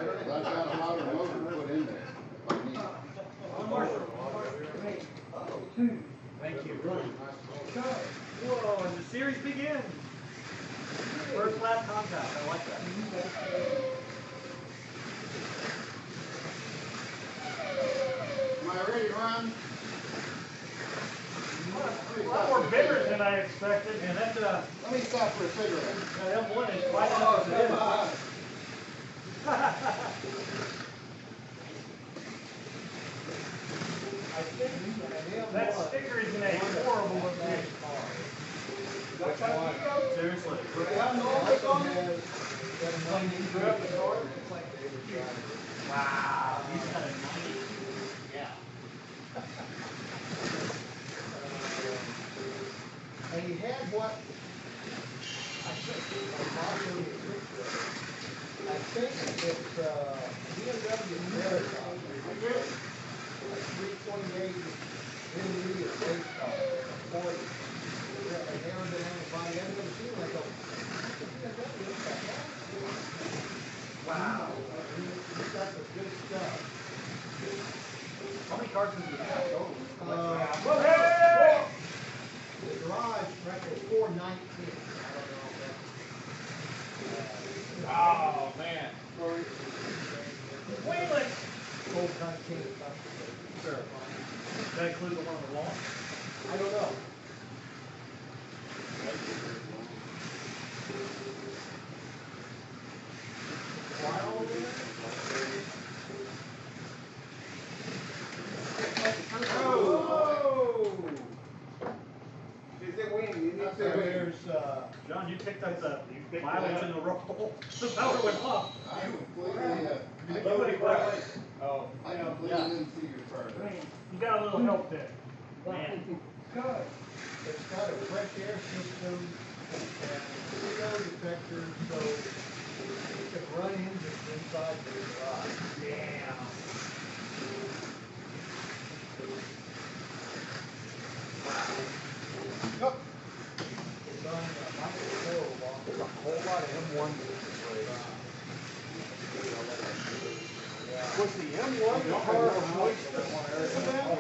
I've got a hotter motor put in there. If I need it. Thank you. Whoa, and the series begins. First lap contact. I like that. Am I ready to run? A lot more biggers than I expected. And that, Let me stop for a cigarette. that M1 is quite enough as it is. That sticker is in a horrible location. Seriously. Wow, he's got a 90. Yeah. And he had what I think it's BMW Marathon. 328 intermediate race car. 40. Yeah, and aerodynamic body. I've never seen like a BMW. Wow. He's got some good stuff. How many cars does he have total? The garage record is 419. I don't know if that's. Oh, man. Wheeling. Full content. Sure. Does that include the one on the wall? I don't know. John, you picked up the mileage in the roll. The power went off. I completely, Nobody quite. Oh. I completely didn't see your car. You got a little help there. Man. Good. It's got a fresh air system and CO detector, so you can run engines inside the garage. Damn. Yep. It's on Michael Cove. There's a whole lot of M1 business right now. Was the M1 the car moist in one area?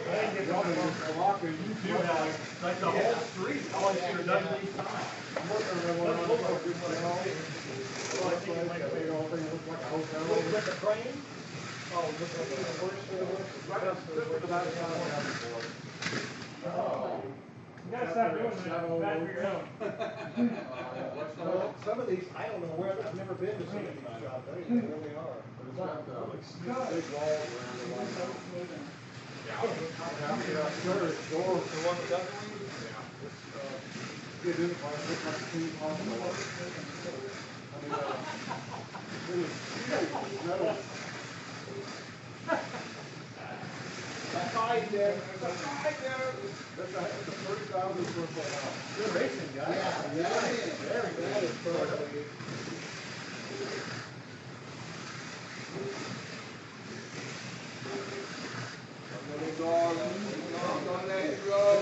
You do have, like the whole street, all I see are done these times. I'm looking at that one, I don't know if you put it out. Well, I think it like a big old thing, looks like a hotel. With the crane? Oh, look at the worst of the worst. Right up to the back of the house. You gotta stop doing that. Bad for your own. Well, some of these, I don't know where, I've never been to some of these shops, I don't know where they are. It's got the big walls around it. Yeah, sure, it's door. The one with that one? Get in the car, look like a clean car. I mean, it was huge, metal. That's all I did. That's a 30,000 square foot house. Good racing, guys. Yeah, very good. That is perfect. Little dog on that road.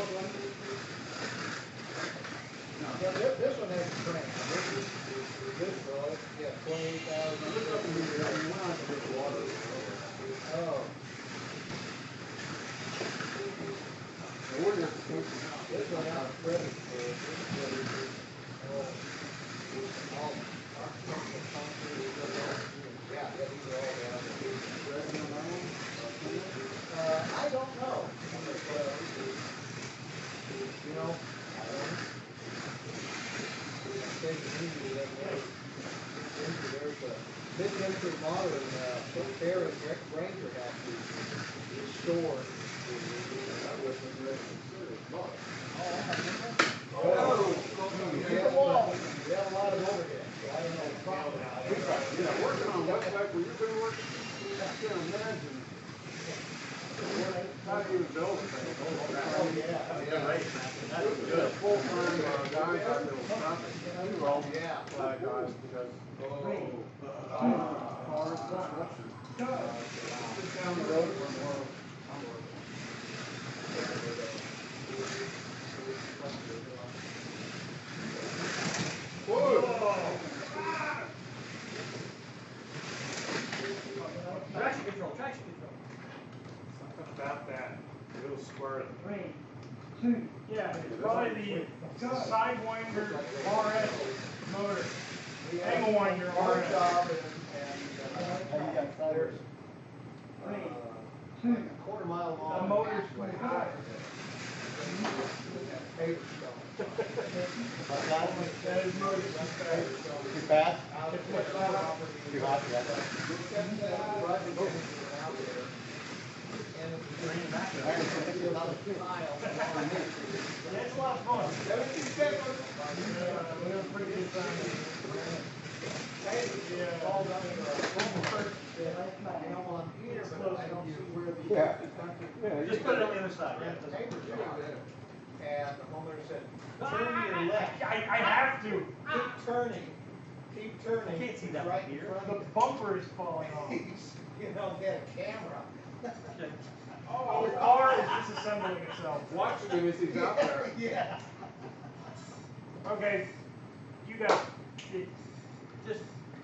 Yeah, this one has a crane. This road, yeah, 28,000. Look up in here, I mean, we're not gonna get water. Oh, We're just thinking out. this one out of credit for, yeah, these are all down I don't know. You know, I don't know. There's a mid-century modern Ferris Ranger house restored. You have a lot of overhead, so I don't know the problem. Yeah, working on website where you've been working, I can't imagine. Not even build a thing. Oh, yeah. Good race, man. That There's was good. full-time guys out there with traffic. Yeah. Flag guys, because cars, construction. Just down the road from where I'm working. Whoa! about that little square. 3, 2, Yeah, it's probably the Sidewinder RS motor. Angle winder Our RS. job there's, 3, like a quarter mile long. The motor's pathway pretty high. Paper stone. That is motor. Too fast? It's what property. Too hot, yeah. Yeah, it's a lot of fun. We have a pretty good time. Yeah. Just put it on the other side, right? And the paper's really good. And the homeowner said, turn your left, I have to. keep turning, keep turning. I can't see that right from in here. front The of you. bumper is falling off. You know, get a camera. Oh, the car is disassembling itself. Watching him as he's out there. Yeah. Okay, you got it. Just.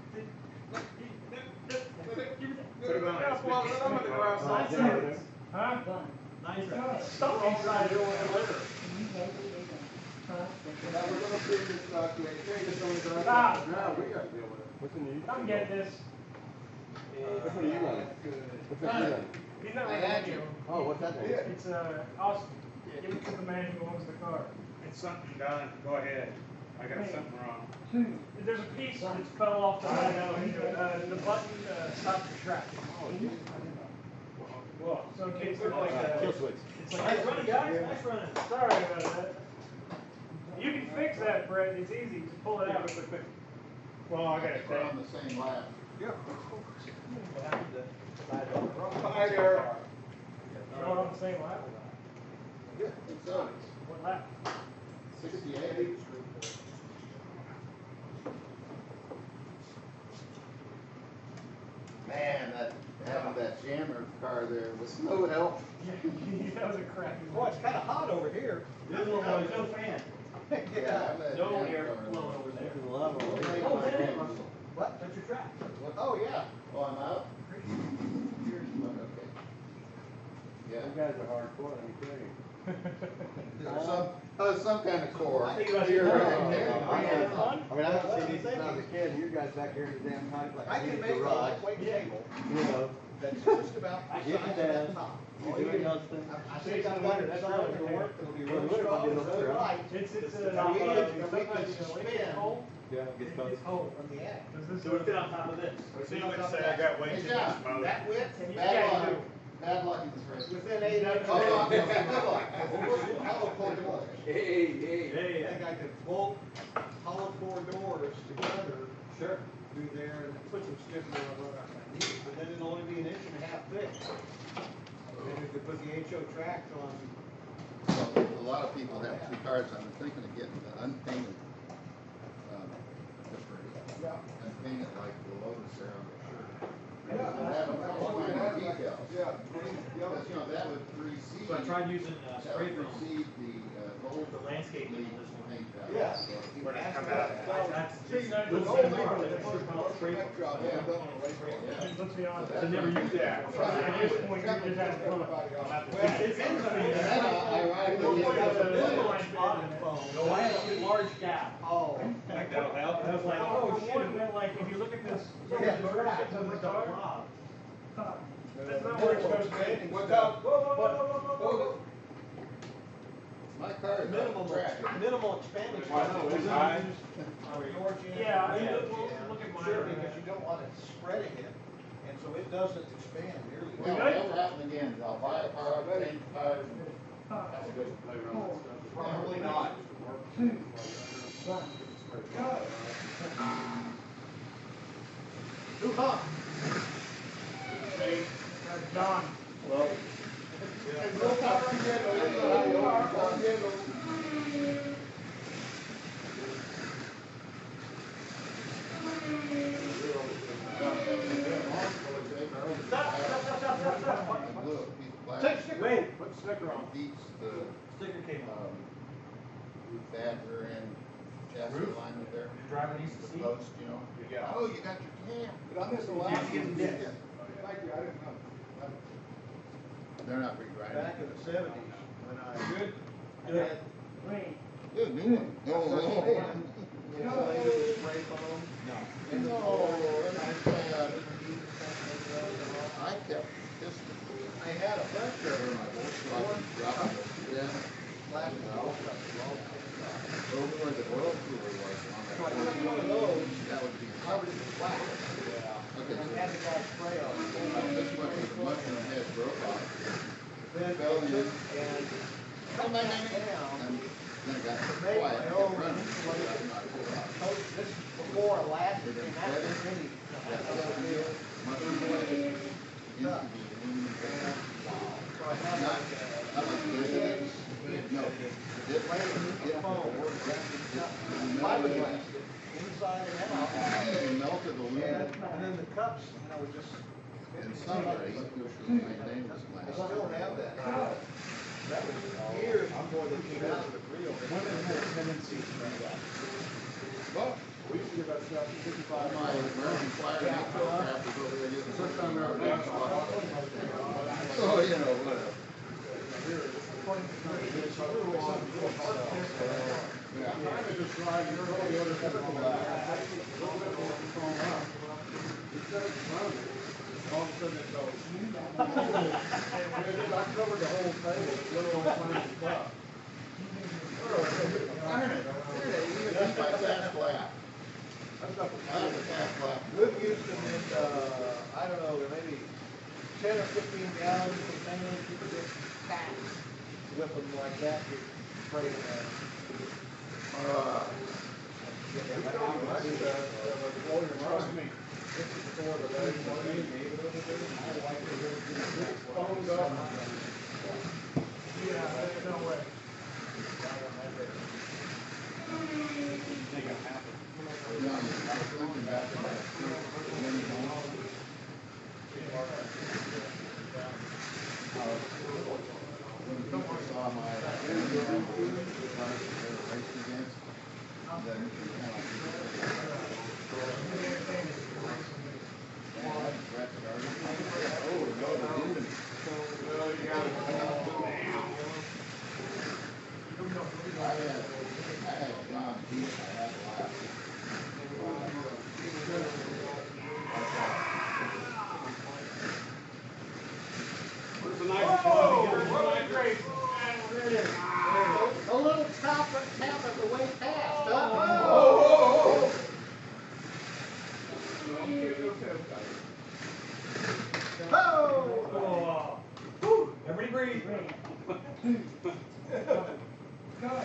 Put him on his Well, feet. some of the grass on outside. Saturdays. Huh? 1. Nice try. Stuck inside it. Now we're gonna bring this back to a Stop. Now we gotta deal with it. Which one do you? Come get this. Which one are you running? Which one are you running? He's not I running had any you. of them. Oh, what's that name? It's Austin. Give it to the man who owns the car. It's something done, go ahead. I got something wrong. 2, There's a piece that fell off the the button stops your track. Well, So in case they're like Kill switch. it's like Nice running, guys, nice running. Sorry about that. You can fix that, Brett. It's easy. Just pull it out. Well, I got it. We're on the same lap. Hi there. We're all on the same lap. Yeah, so, What lap? 68. Man, having that jammer car there was no help. That was a crappy Boy, one. it's kinda hot over here. There's no fan. Yeah. that No jammer air car flowing was- over there. Oh, Oh, yeah. yeah, Russell. What? That's your track. Oh, yeah. Oh, I'm out? Okay. Yeah, You guys are hardcore, let me tell you. there's some kind of core. I think about You're it. right. I mean, I haven't seen these since I was a kid, and you guys back here in the damn time, like I a can huge make a garage, lightweight table you know. that's just about the Get size of the that desk, top. you're doing those things. I think I've got it designed to work, it'll be Well, real what if I strong, did it's over really there? light. It's Now, we sometimes can you know, when spin. it gets cold, Yeah, it gets close. it's cold. From the attic. Does this So we fit on top of this. so you would say I got way Hey, too John, much motor. That width, Yeah, Bad you luck. do. Bad luck in this race. within 8 inches. Hold on, good luck. Hollow core doors. Hey, hey. Hey, I think I could bolt hollow core doors together. Sure. Through there and put some stiffener on what I need, but then it'll only be 1.5 inches thick. Then we could put the HO tracks on. Well, a lot of people have two cars. I'm thinking of getting the unpainted, unpainted like the Lotus there on the shirt. And have them all kind of details. Yeah. Because, you know, that would precede. So I tried using That spray would foam, precede the gold. the landscape leaf on this one. paint job. Yeah. So, When it come out. That's, See, now let's the say gold more, leaf- let's put it on spray foam. Yeah. Let's be honest. I never used that. At this point, you're just having fun. It's in the. And then, ironically, We'll put it the was- line bid in it. No, I have a large gap. Oh. Think that'll help? I was like, oh shit, and then like, if you look at this, Yeah. motor sits on the car, that's not where it's supposed to be. What's up? My car is Minimal, cracked. minimal expenditure. Why not? It's high. Yeah, I mean, Yeah. we'll look at mine. Sure, because you don't want it spreading it, and so it doesn't expand nearly. Well, that'll happen again. I'll buy a car, change tires, and have a good play around with stuff. Probably not. 2, 1, go. Too hot. John. Wait, put the sticker on. Beats the, Sticker came off. roof adder and chassis alignment there. Driver needs to The see. post, you know. Yeah. Oh, you got your cam. Did I miss the Did last you get one? the disc? Thank you, I didn't know. They're not regrinding. back in the seventies, when I Good. had three, Good, new one. insulated with spray foam. In the floor, I kept this. I had a bunch of them. Yeah. Last Over where the oil cooler was on that. I took one of those, That would be. covered it with wax. Okay, And so had the guy spray on it. this one was the mushroom head broke off. Then I Fell in. took and cut that down. And then it got Made quiet, my it own kept running. So insulated. that's not too loud. Oh, this is before elastic and that was really. Mushroom head into the aluminum bag. So I had Not, like not like this. No. It fiberglass inside and out. melted aluminum. And then the cups, you know, just. In summer, he was maintained this I glass. still have that. That was years before they came out with the real. Women have a tendency to do that. Well, We used to give that stuff 55. my American Flyer aircraft was over there getting First time I ever big got spot. one. Oh, you know, whatever. Yeah. Time to just drive your whole other typical back. A little bit more control up. Instead of running, all of a sudden it goes. I covered the whole table with little old tiny stuff. Darn it, that's my fast lap. That stuff was That's a fast lap. We've used them in, I don't know, maybe 10 or 15 gallon containers, you could just whip them like that, you spray them in. Trust me, this is before the very morning. Phoned up. Yeah, no way. You know, I was thinking back to that many homes. When people saw my racing against, then you kind of. Oh, no, they didn't. I had John Deere, I had last. Where's the nitrogen? Whoa, great. There it is. A little tap at the way past. Oh. Oh. Whew. Everybody breathe. three, two, go.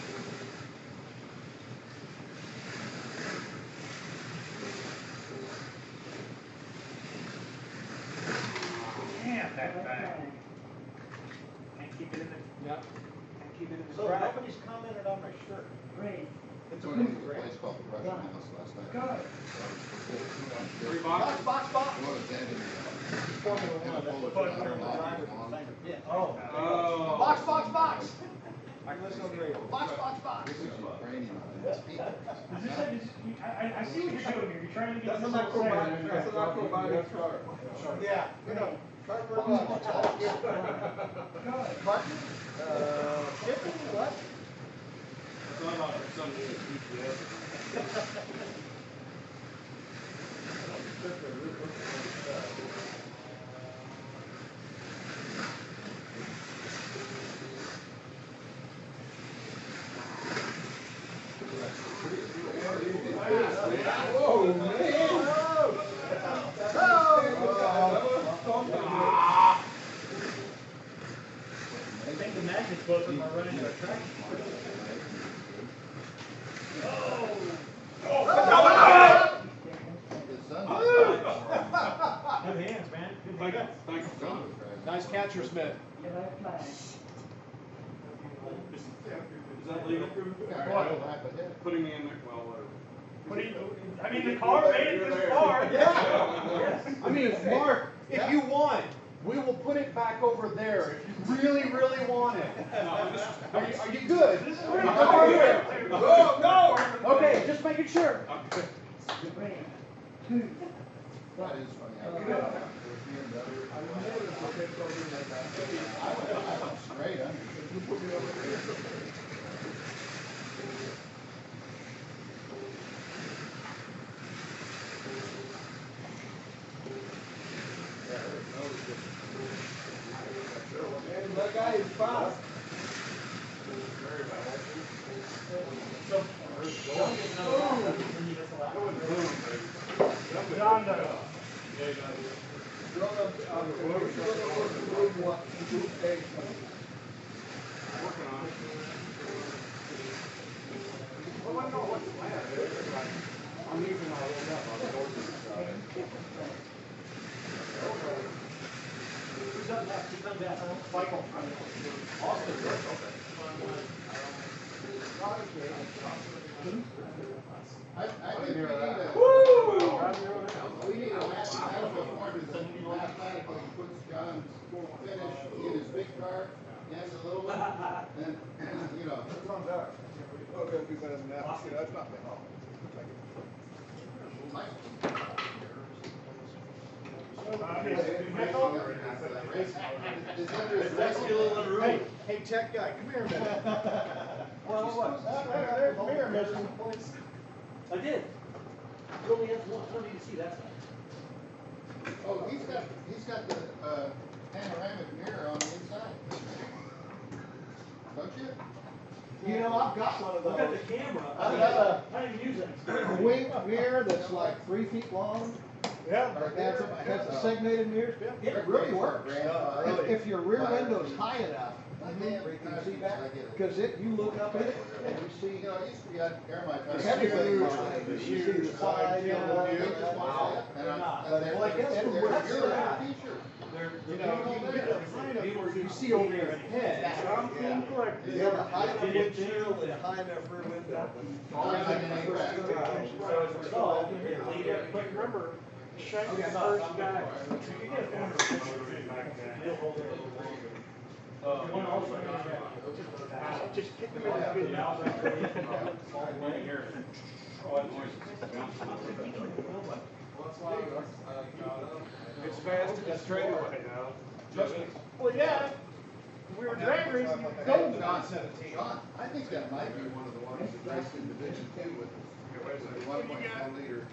Damn, that Left thing. leg, Can't keep it in the, Yeah. can't keep it in the So drive. nobody's commented on my shirt. three, It's only a place called the Russian House last night. go. Three Box, boxes? box, box. What was that in Formula there? One, that's the Full of front John driver Long. thing of pit. Oh. Oh. Box, box, box. I can listen on the radio. Box, box, box. This is Ukrainian on this people. Is this I see what you're doing here. You're trying to get That's this an whole acrobatic, segment. that's an acrobatic car. Yeah, you know, cardboard box. Go. Parking, shipping, what? It's not about some GPS. Whoa, man. I think the magnet's supposed to run into a track. His son Good hands, man. Good Thank you, hands. thank you, John. Nice catcher, Smith. Your left flag, Is that legal? Putting me in there, well, whatever. What do you, I mean, the car made it this far. Yeah. I mean, Mark, if you want, we will put it back over there if you really, really want it. Are you good? This is where the Are car you went good? to. No. Okay, just making sure. three, two, That is funny. I go. BMW. went straight under. That guy is fast. John does. Working on it. I'm using all those up on the ordinance side. Who's up next? Who's up next? Michael. Austin. I think we need a mathematical formula that mathematically puts John's finish in his big car and the little one, and, you know. Oh, that'd be better than that. Yeah, that's not bad. Hey, tech guy, come here a minute. There's a mirror missing. I did. You only have one. I don't need to see that side. Oh, he's got the, panoramic mirror on the inside. Don't you? You know, I've got one of Look at those. the camera. I got I didn't use it. a wing mirror that's like 3 feet long. Yeah. Has a segmented mirrors. It really works. If your rear window's high enough, where you can see that, because you look up in it and you see You know, it used to be on air my time. everything. You see the side, you know, Well, I guess from where you're at, you know, you can get a high enough where you see over your head. You have a high enough windshield and a high enough rear window. So, leave it quick. Remember, check the first guy. You get a He'll hold it a little longer. One also. Just kick him in the video. Now, it's like, all the way here. It's fast, it's straight away now. Well, yeah. We were drag racing, golden. John, I think that might be one of the ones that raced in Division Two with us. The 1.1 liter.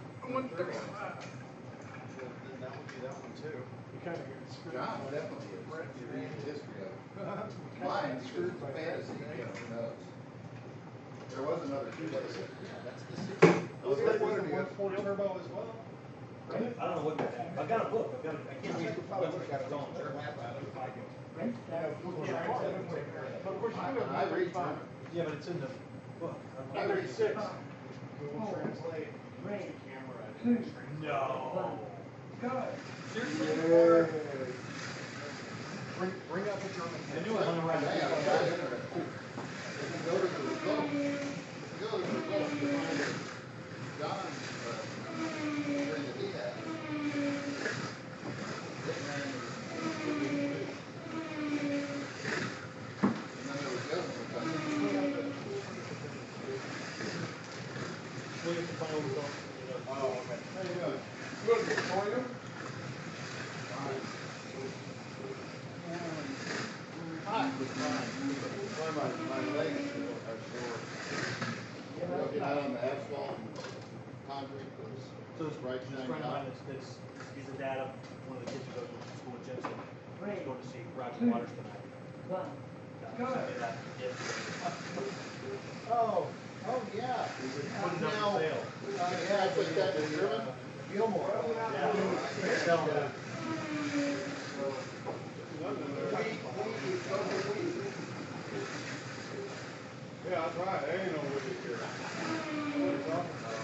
You kind of get screwed. John definitely is. If you read the history of it. Mine, because it's fantasy, you know, who knows? There was another two that said, yeah, that's the six. Was that one of the 1.4 turbo as well? I don't know what that is. I've got a book. I can't read it. Probably would've got its own turbo map out of it if I could. But of course, you do I have read fine. German. Yeah, but it's in the book. I read Six. Google Translate. Three, Camera. two, No. go. Bring up the German. I knew I was on the right. Hey, I got interested. If you go to the results, you find that John's, thing that he had. It ran, and then there was the other one. We have to find out results. Oh, okay. How you doing? Good, Victoria? Hot was mine. My legs are sore. Looking out on the asphalt and concrete was So this bright this shiny friend of mine hot. he's the dad of one of the kids who goes to school in Jensen. Three, He's going to see Roger Waters tonight. one. Sent me that yesterday. Oh, yeah. Putting up Now, for sale. Yeah, I put that in German. Gilmore. Yeah. Selling it. Yeah, that's right, there ain't no wicked here. What are you talking about?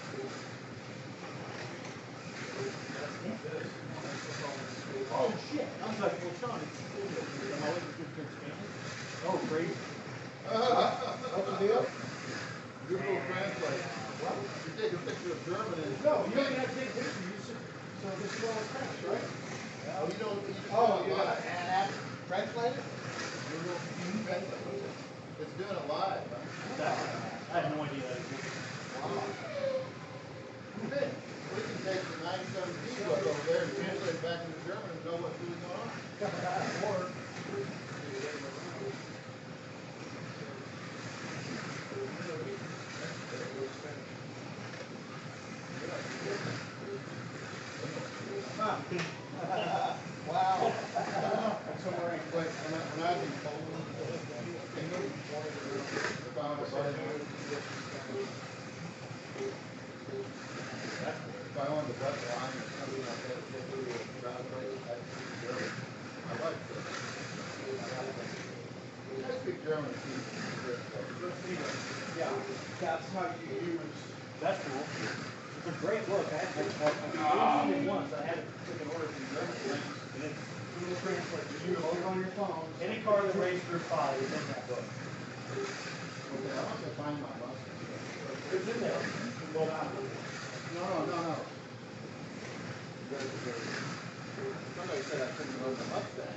Oh, shit. I was like, well, Sean, it's am I looking good for Spanish? Oh, crazy. What's the deal? Google Translate. You take a picture of German and. No, you only have to take pictures, you just, so this is all French, right? Oh, you don't. Oh, you got an app translated? It's doing it live, huh? I had no idea that existed. Hey, we can take the 917 book over there and translate it back into German and know what's really going on. Wow. That's somewhere in Quick, when I was in Poland, I found a buddy. If I wanted to bet line or something like that, they do a driveway, I'd speak German. I like it. I speak German. Yeah, that's how you use. That's cool. It's a great look. I seen it once. I had to take an order from Germany. And it's Google Translate. You load it on your phone. Any car that raised through 5 is in that book. Okay, I want to find my Mustang. It's in there. Well, No. Somebody said I couldn't run the Mustang.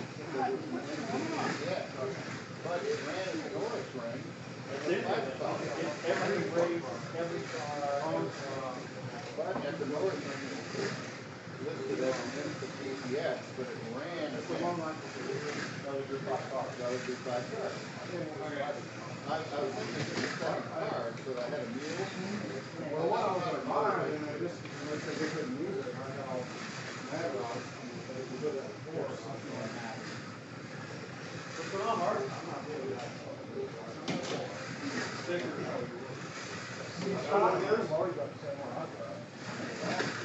Yeah, but it ran in the Norris ring. Every race, every car, But at the Norris ring, listed as an instant GPS, but it ran. It's a long line. That was your 5 cars. That was your 5 cars. I was thinking of the 7 cars, so I had a mule. Well, what I was buying, and I just, because they couldn't use it, I got all mad about it. But if you put it at 4 or something like that. but I'm hard. I'm not really that. I've already got the same one I've got.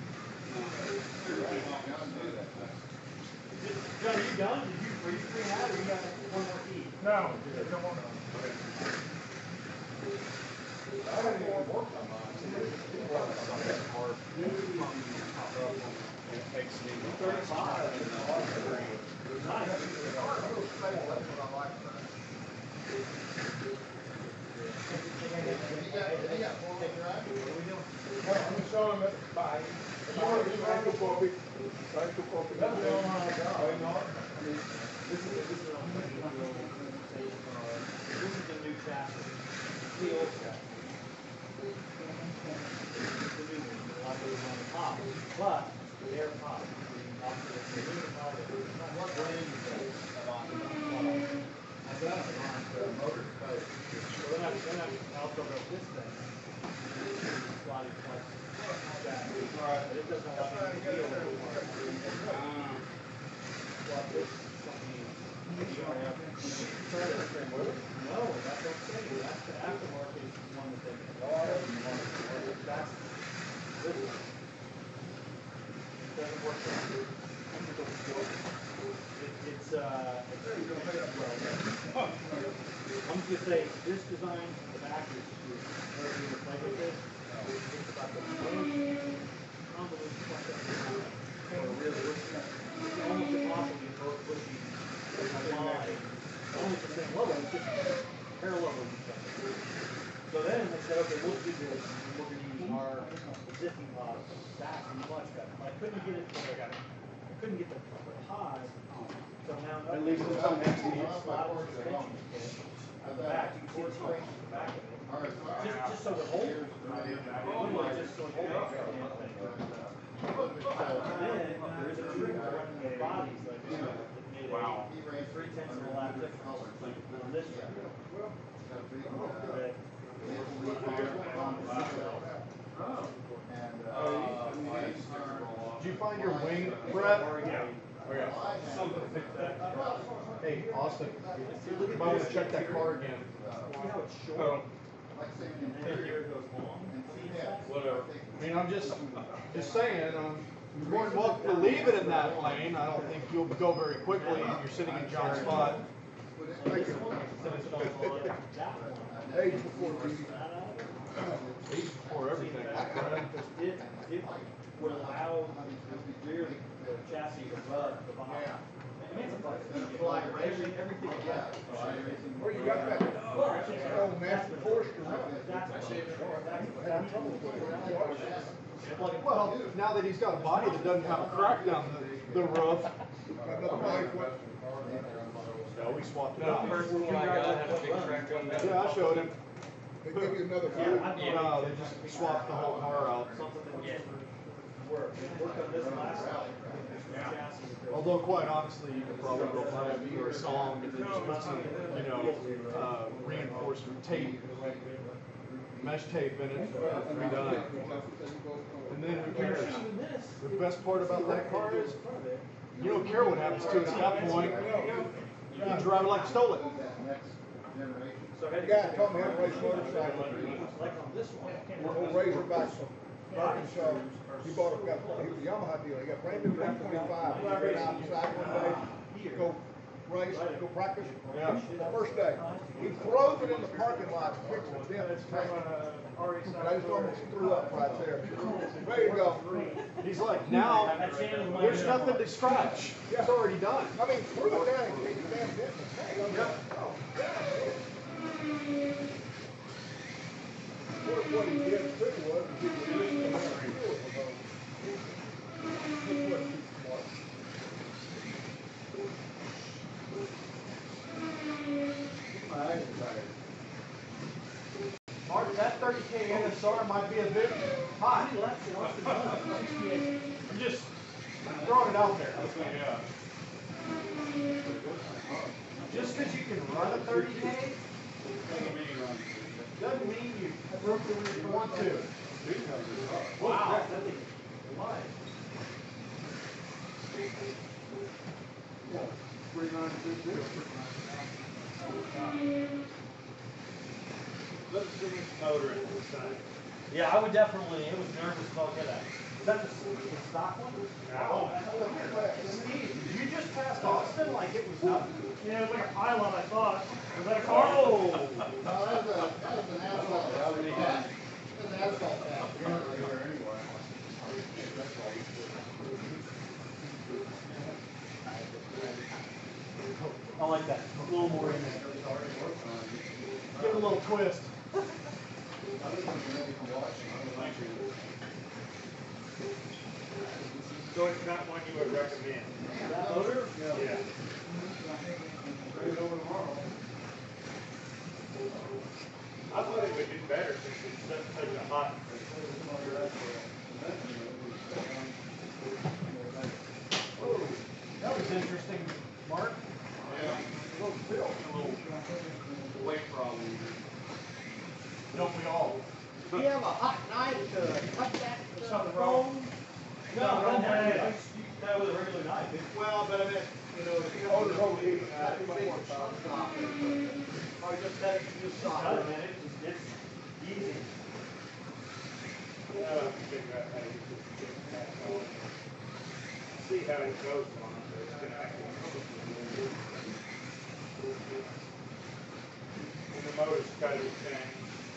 John, are you done? Are you free now, or you got one more key? No, I don't want to. I haven't even worked on mine. It takes me 35. Nice. I'm showing them it by. You want to try to copy? Try to copy. That's the only one I got. Why not? This is the new chassis. The old chassis. The new one, a lot goes on the top, but they're top. The new top, what brand is that? I've got it on the motor coach. So then I also wrote this thing. Slotty flex. But it doesn't allow me to deal with it. Well, this company, DRF, no, that's what I'm saying, that's the aftermarket one that they can that's this one. It doesn't work. I'm just gonna say, this design, the back is, whatever you play with this, it's about the most convoluted stuff that it's almost impossible to both pushing a line, only the same level, it's just parallel with each other. So then they said, okay, we'll do this, and we're gonna use our existing pod, that's much better. I couldn't get it, I couldn't get the pod, so now. At least it's on Slot suspension kit on the back, you can see the springs at the back of it. Just so it holds. Literally just so it holds the damn thing. Then, there's a trick to running the bodies like this, that made a 3/10 of a lap difference on this one. Did you find your wing, Brett? Okay. Hey, Austin, you might want to check that car again. See how it's short? And then here it goes long? Whatever. I mean, I'm just saying, you're more than welcome to leave it in that lane. I don't think you'll go very quickly. You're sitting in John's spot. This one, so it's on that one. Age before beauty. He's before everything. It would allow the rear, the chassis to run the bottom. I mean, it's a fly, everything. Where you got that? Well, it's just- Oh, Master Forster run. That's Had trouble with it. Well, now that he's got a body that doesn't have a crack down the roof. Another bike, what? No, we swapped it The out. first one I got had a big crack on that. Yeah, I showed him. They give you another Yeah, food. I No, they just swapped the whole car out. something that would work. It worked on this last time. Although quite honestly, you could probably go buy it for a song and then just put some, reinforcement tape, mesh tape in it, and be done. And then who cares? The best part about that car is, you don't care what happens to it at that point. You can drive it like you stole it. The guy told me how to race motorcycle. Old Razorback from Arkansas. He got a Yamaha deal. He got brand new 125. He ran out the side one day, go race, go practice. First day, he throws it in the parking lot, fixing a dent in his tank. And I just almost threw up right there. Ready to go. He's like, now, there's nothing to scratch. It's already done. I mean, threw it down and kicked the damn dent in the tank. What he did too was he was listening to the fuel for those. Mark, that 30K NSR might be a bit high. I'm just throwing it out there. Just because you can run a 30K doesn't mean you want to. Wow. Let's see this motor in this side. Yeah, I would definitely, it was nervous about that. Is that the stock one? No. Steve, you just passed Austin like it was nothing. Yeah, it was like a pylon, I thought. Was that a car? No, that was an asphalt. That's an asphalt pad. I like that. A little more in there. Give it a little twist. So it's not one you would recommend? That motor? Yeah. I thought it would do better since it's such a hot. That was interesting, Mark. Yeah. A little weight problem. Don't we all? Do you have a hot knife to cut that Something wrong. No, don't have it. You cut it with a regular knife. Well, but I mean, the motor's overheating. I just had it just Cut solid. it, man. It's easy. I'll have to figure out how to get that going. See how it goes on. It's gonna have to. And the motor's got to change.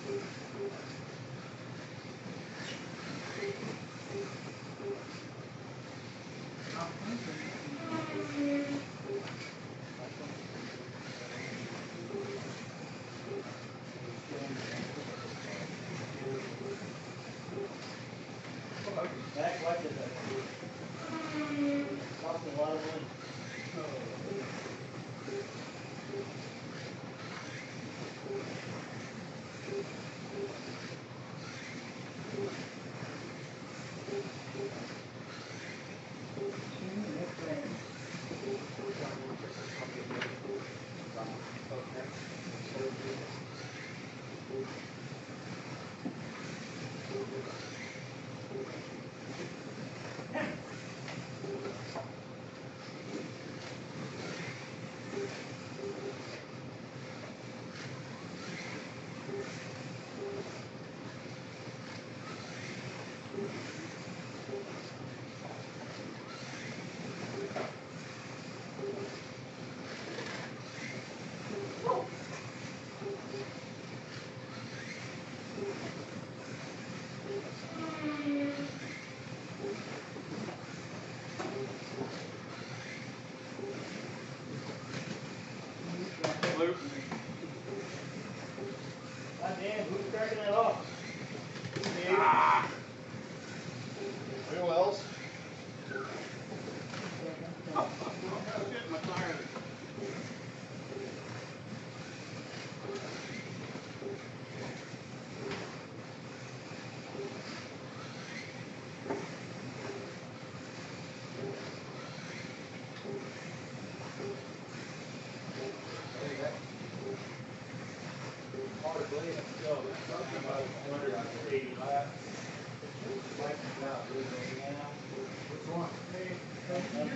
Back like it. Cost a lot of money.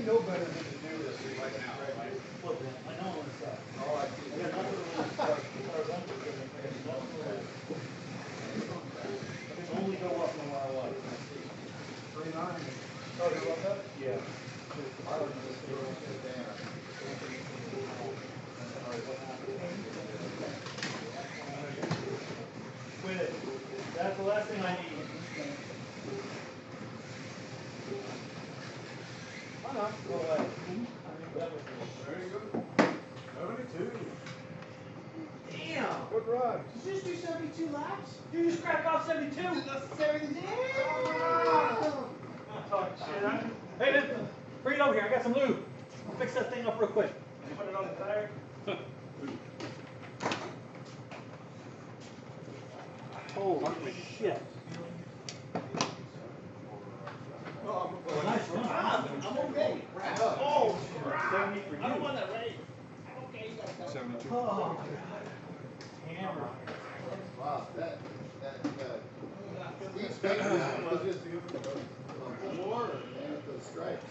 know better than to do this right now. Look, man, I know what's up. All I see. I got nothing really to start. As far as I'm concerned, there's nothing really. I can only go up no matter what. 39. Oh, you love that? Yeah. Quit it. That's the last thing I need. Oh, no. Go away. Very good. 72. Damn. Good ride. Did you just do 72 laps? You just cracked off 72? That's 72. Talk shit. Hey, man, bring it over here. I got some lube. I'll fix that thing up real quick. Put it on the tire. Holy shit. Nice run. I'm okay. Oh, crap. I don't want that race. I'm okay. 72. Oh, hammer. Wow, Steve Spade was just a floor and the stripes.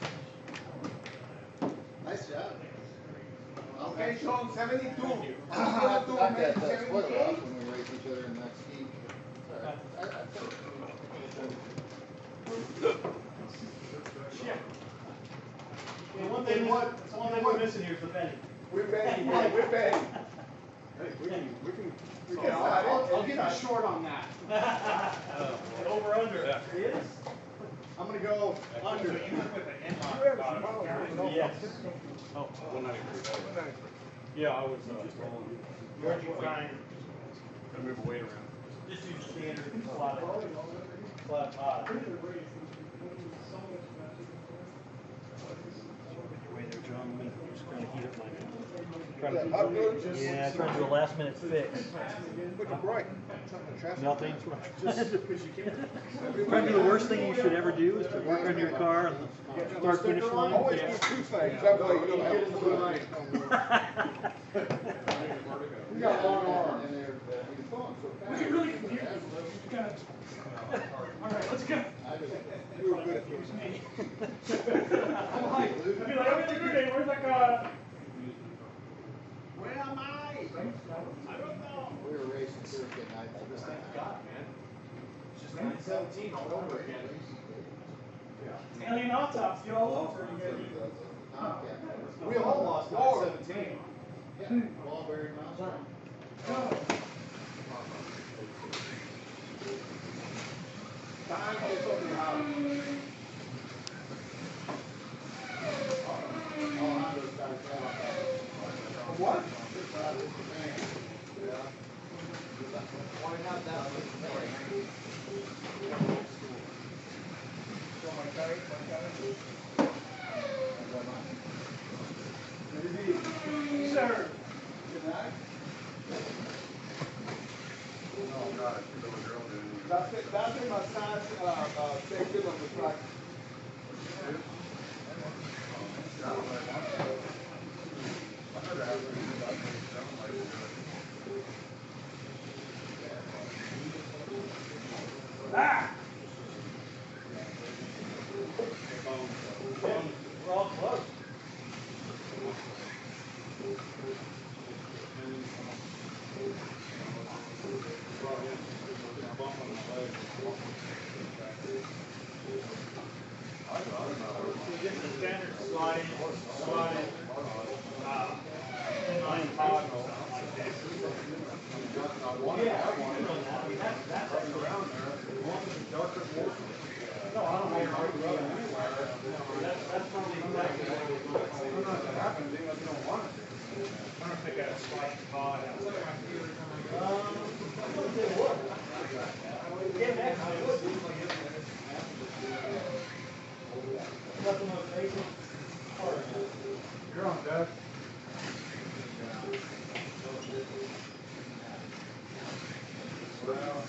Nice job. Okay, Sean, 72. Not that split it off when we race each other in that ski. Shit. Yeah, one thing we're missing here is the betting. We're betting, yeah, we're betting. Hey, we can. I'll give you short on that. Over under. It is? I'm gonna go under. Yes. Oh, 193. Yeah, I was, rolling. Where'd you find? Gotta move the weight around. Just use standard flat pot. Wait there, John. I'm just trying to heat up my. Yeah, trying to do a last minute fix. Looking bright. Nothing. Trying to do the worst thing you should ever do is to work on your car and start finish line. Always do two things, that way you don't get into the line. We got long arms. And they're going so fast. You're really confused. You got it. All right, let's go. We were good at using Be like, I'm in the good day. Where's that guy? Where am I? I don't know. We were racing Thursday night. This thing. It's just 917 all over again. Alien autopsy all over again. We all lost 917. Yeah, Walbury Mountain. Time is over your house. Honda's got a tail on that. What? Yeah. Why not that one? So my car, Sir. Good night. Oh, God, I should have girl doing it. That's in my son's section of the truck. Ah! We're all close. Get the standard sliding, inline toggle like this. Yeah, I mean, that's around there. No, I don't care. That's probably exactly what it was. I don't know if that happens, even if you don't want it to. I don't think I slide pod. I'm gonna say what? Yeah, next I would. Nothing more basic. You're on, Dad. Well,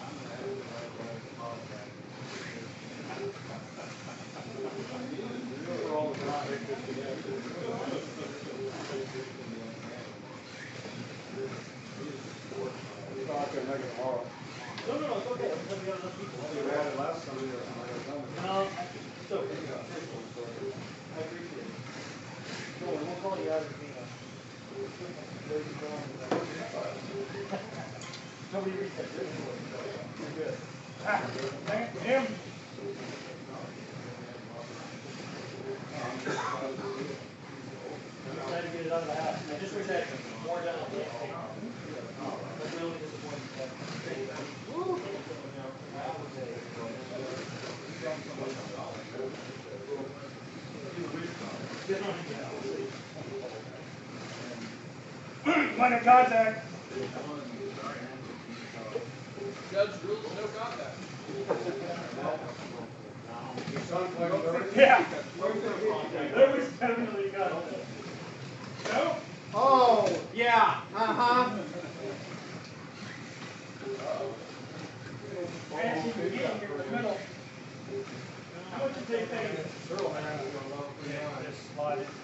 we're all tomorrow. No, it's okay. Because we got enough people. We had it last Sunday or something. No, it's okay. I appreciate it. Nobody reads that. You're good. Thank him. I'm trying to get it out of the house. I just wish I had more down on the tape. That's really disappointing. Point of contact. Judge rules no contact. Yeah. There was definitely contact. No? Oh, yeah, uh-huh. And you can get here in the middle. How much did they pay? Yeah, just slide it.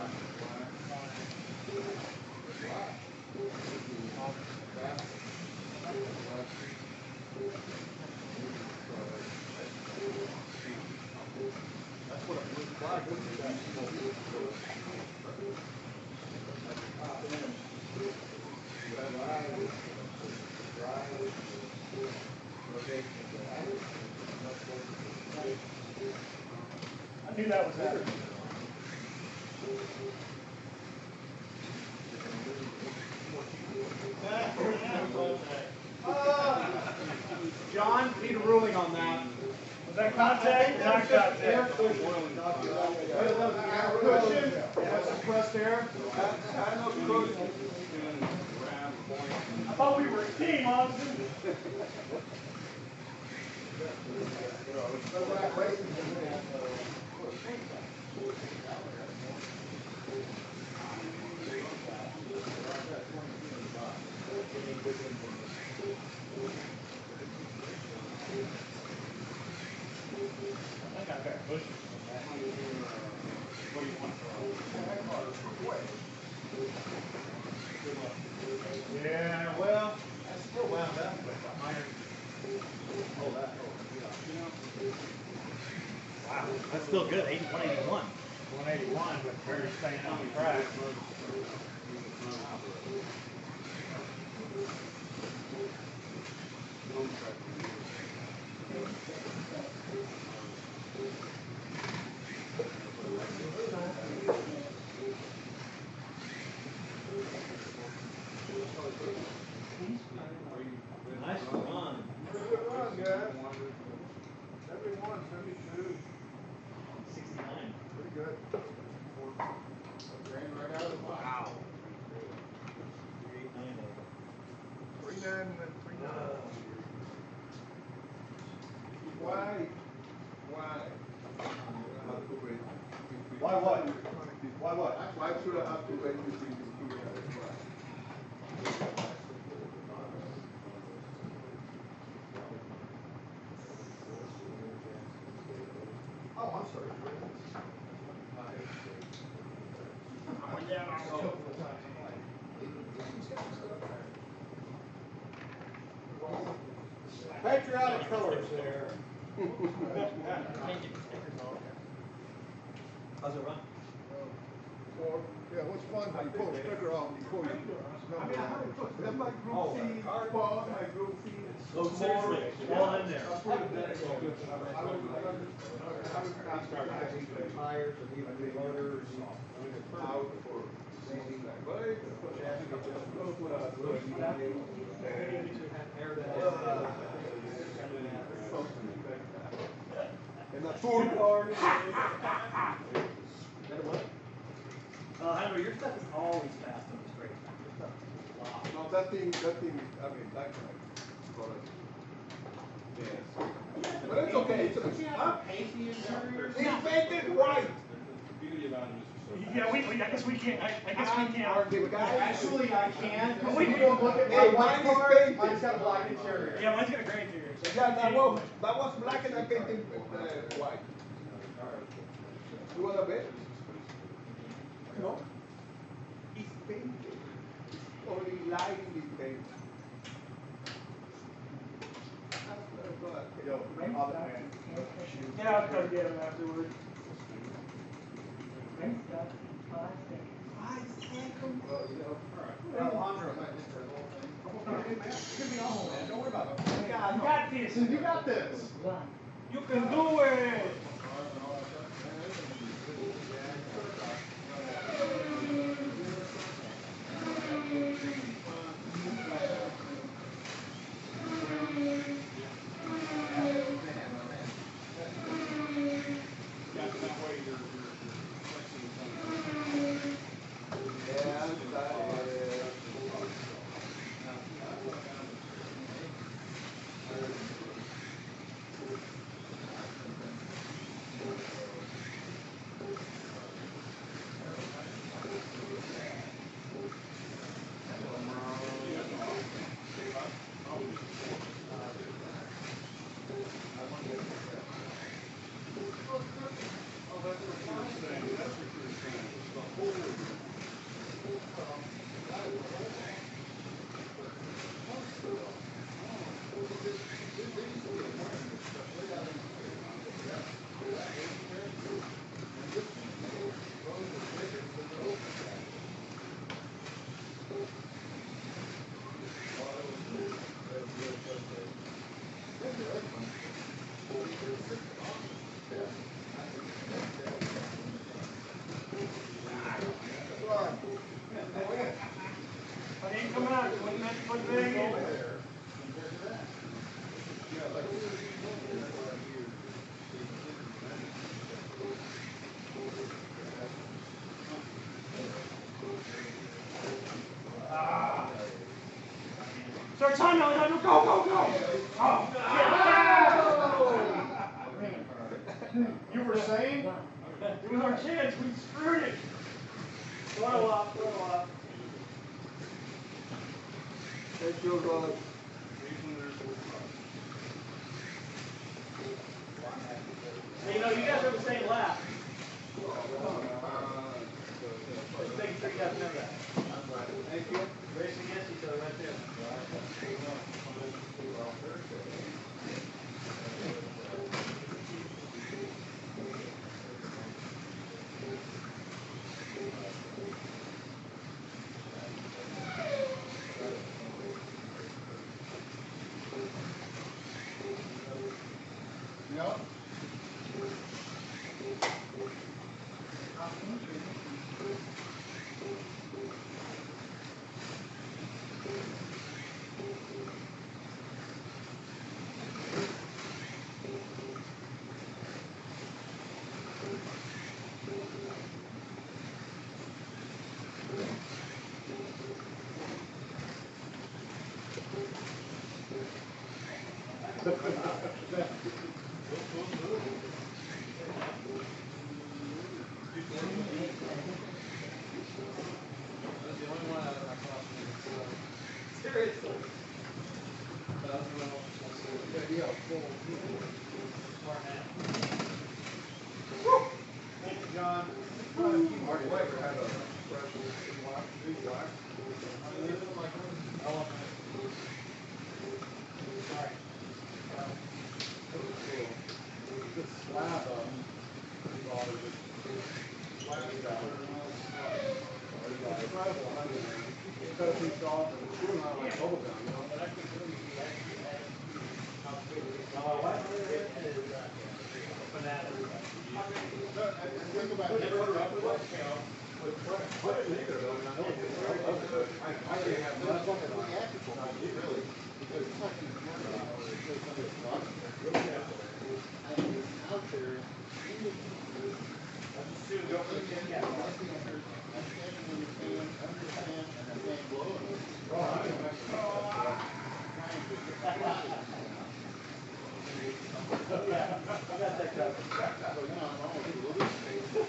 I knew that was happening. John, need a ruling on that. Was that contact or not Air contact? cushion, that's suppressed air. I thought we were a team, Austin. I got that bush. What do you want? Yeah, well, I still wound up with the iron. Wow, that's still good. 181. 181, but barely staying on the track. Nice run. Good run, guys. 71, 72. 69. Pretty good. Ran right out of the box. Wow. 39 and then 39. Why? Why what? Why what? Why should I have to wait between the two guys? Oh, I'm sorry. Patriotic colors there. How's it run? Or, yeah, what's fun when you pull the sticker off before you. That's my group C, Paul, my group C. Oh, seriously, all in there. Tires or even motors. Out for season like, but it's and the tour car. Henry, your stuff is always fast on the straight. Your stuff is locked. No, that thing, I mean, that guy. Yes. But it's okay, it's okay. Huh? It's painted white. Yeah, I guess we can't. I guess we can't. Are the guys? Actually, I can. Oh, wait, People look at my Hey, white mine is car, painted. mine's got a black interior. Yeah, mine's got a gray interior. So Yeah, that was black and I painted white. You want a bit? No. It's painted. Only lighting is painted. That's very good. Yo, other man. yeah, I'll come get him afterwards. Well, you know. Alejandro. Could be all. this. You got this. One. You can do it. I didn't come out. Put it in. Start time, Alejandro. Go, go, go. Oh, You were saying? it was our chance. We screwed it. Throw up, throw up. Take your rod. Hey, you know, you guys are the same lap. Just making sure you guys know that. Thank you. Racing against each other right there. Yep. Seriously. Thank you, John. Mark Weber had a special new black. This slab of cut a piece off and it's really not like bubble gum, you know? Think about it. I didn't either, though, and I know it's I can't have That's nothing. what we asked for, really, because it's not gonna work out, or it's just something that's not. I mean, it's out there. Soon go for the Kit Kat. Understand, and the fan blowing. Yeah, I got that covered. So, you know, I'm always a little bit.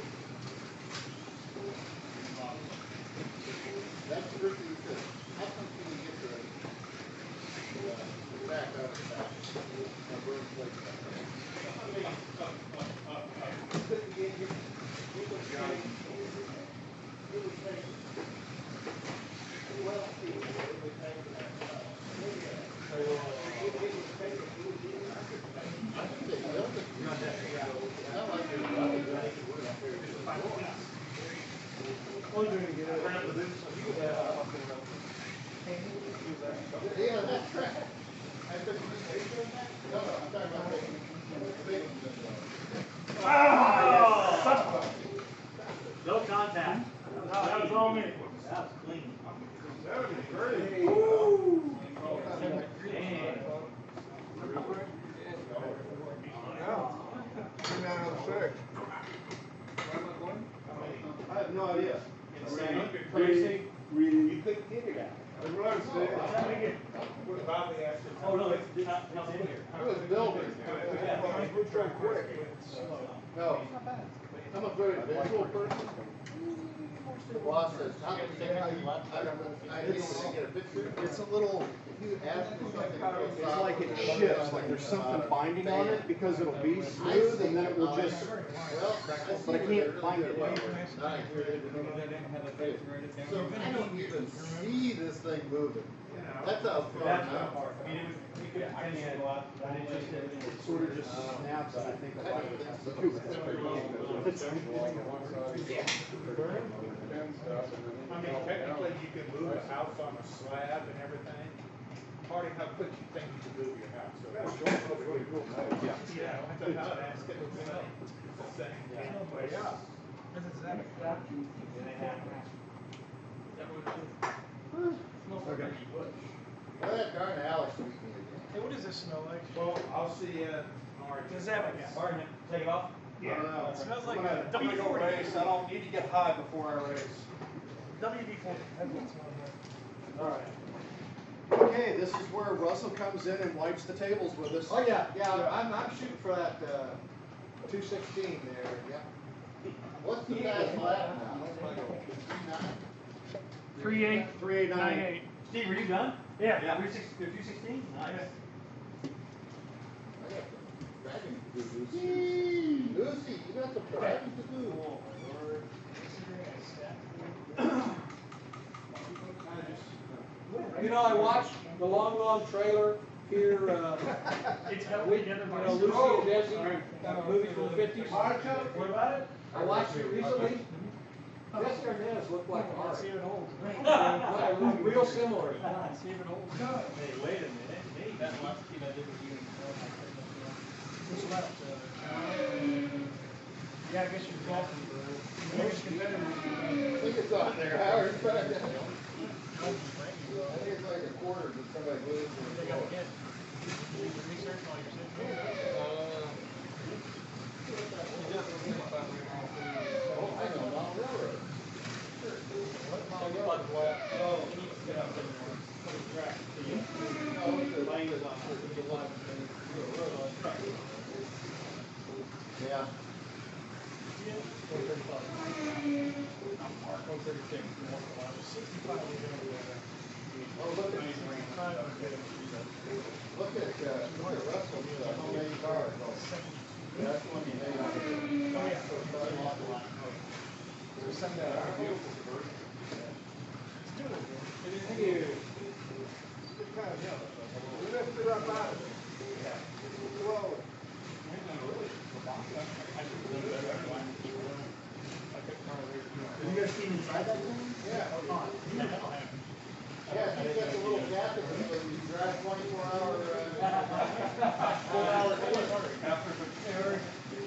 That's the first thing he said. How come can you get the back out of the back? And burn place back there? Yeah, that's right. I said, "Can you pay for that?" many? That was clean. 73. Yeah. 3,906. I have no idea. Insane. Crazy. You couldn't get it out. It runs, Dave. Oh, no, it's not in here. It was building. It's real quick. No, I'm a very visual person. The boss says, how can you I need to get a picture. It's a little, If you ask me something. it's like it shifts, like there's something binding on it because it'll be smooth and then it will just, Well, but I can't find it. So I don't even see this thing moving. That's how far That's now. not hard. I mean, you could, I can't go out, but it just, It sort of just snaps and I think I about don't it. think so. I mean, technically, you can move a house on a slab and everything. Party, how quick you think you can move your house? Yeah. Yeah, I don't know, that's good. It's the same. But yeah. Well, that darn Alex beat me again. Hey, what does this smell like? Well, I'll see you tomorrow. Does that have a Martin, take it off? Yeah. It smells like I'm a gonna go WD-40. race, I don't need to get high before I race. WD-40. That's what it smells like. All right. Okay, this is where Russell comes in and wipes the tables with us. Oh, yeah, I'm shooting for that, 216 there, yeah. What's the guy's lap now? 38. 3898. Steve, are you done? Yeah. 216? Nice. Dragging to do, Lucy. Lucy, you got some dragging to do. You know, I watched the Long Long Trailer here, It's held with, together by Lucy and Desi, movie from the 50s. What about it? I watched it recently. Jessica Hernandez looked like Art. See if it holds. Real similar. See if it holds. Hey, wait a minute. That last kid I did with you. What's left? Yeah, I guess you're golfing. Biggest competitor. I think it's up there, Howard. I think it's like a quarter to somebody lose. They got a kid. You can research while you're sitting here. Oh, I know, Mount Railroad. Yeah. Oh, look at Russell's, main car. That's the one you made. Send that out. Thank you. Lift it up out of it. Whoa. Have you guys seen inside that thing? Yeah. Yeah, you got the little gap in it, so you drive 24 hour, 4 hour course.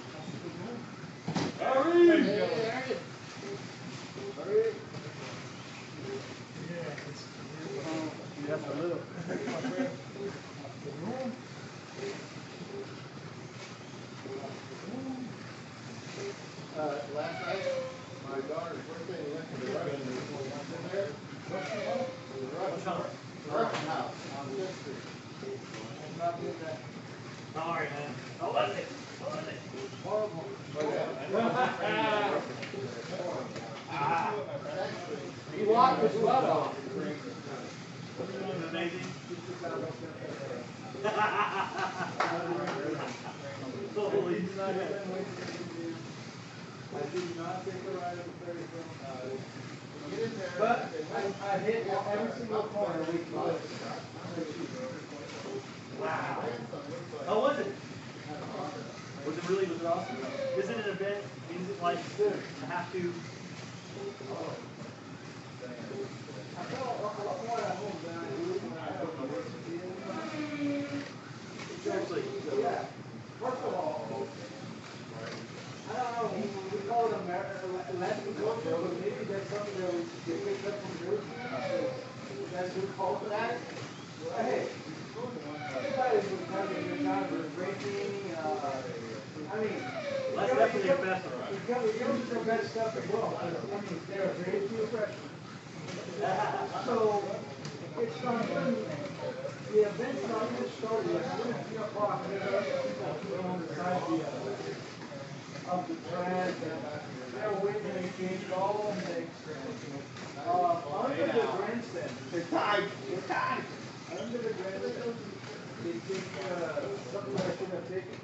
Hurry! Hey, Aaron. Hurry. You have to live. Last night, my daughter's birthday, we went to the Russian, in there. The Russian house on Fifth Street. Sorry, man. How was it? How was it? Horrible. He walked his butt off. Amazing. Holy I did not take a ride at the ferry film. Get in there. But I hit every single corner we could. Wow. How was it? Was it really, was it awesome? Is it an event? Is it like, I have to? I felt a lot more at home than I do when I go to work. Seriously? Yeah. First of all, I don't know, we call it America. last week also, but maybe that's something that we picked up from Jersey. You guys do call for that? Hey, you guys were kind of your time for racing, I mean. That's definitely a best, It comes with the best stuff as well. I mean, they're very few freshmen. So, it's not even, the event's not even started yet. It's 3 o'clock. They're on the side of the track. They're waiting to change all of them. Under the grandstand. They're tied. Under the grandstand, they take, something I should have taken.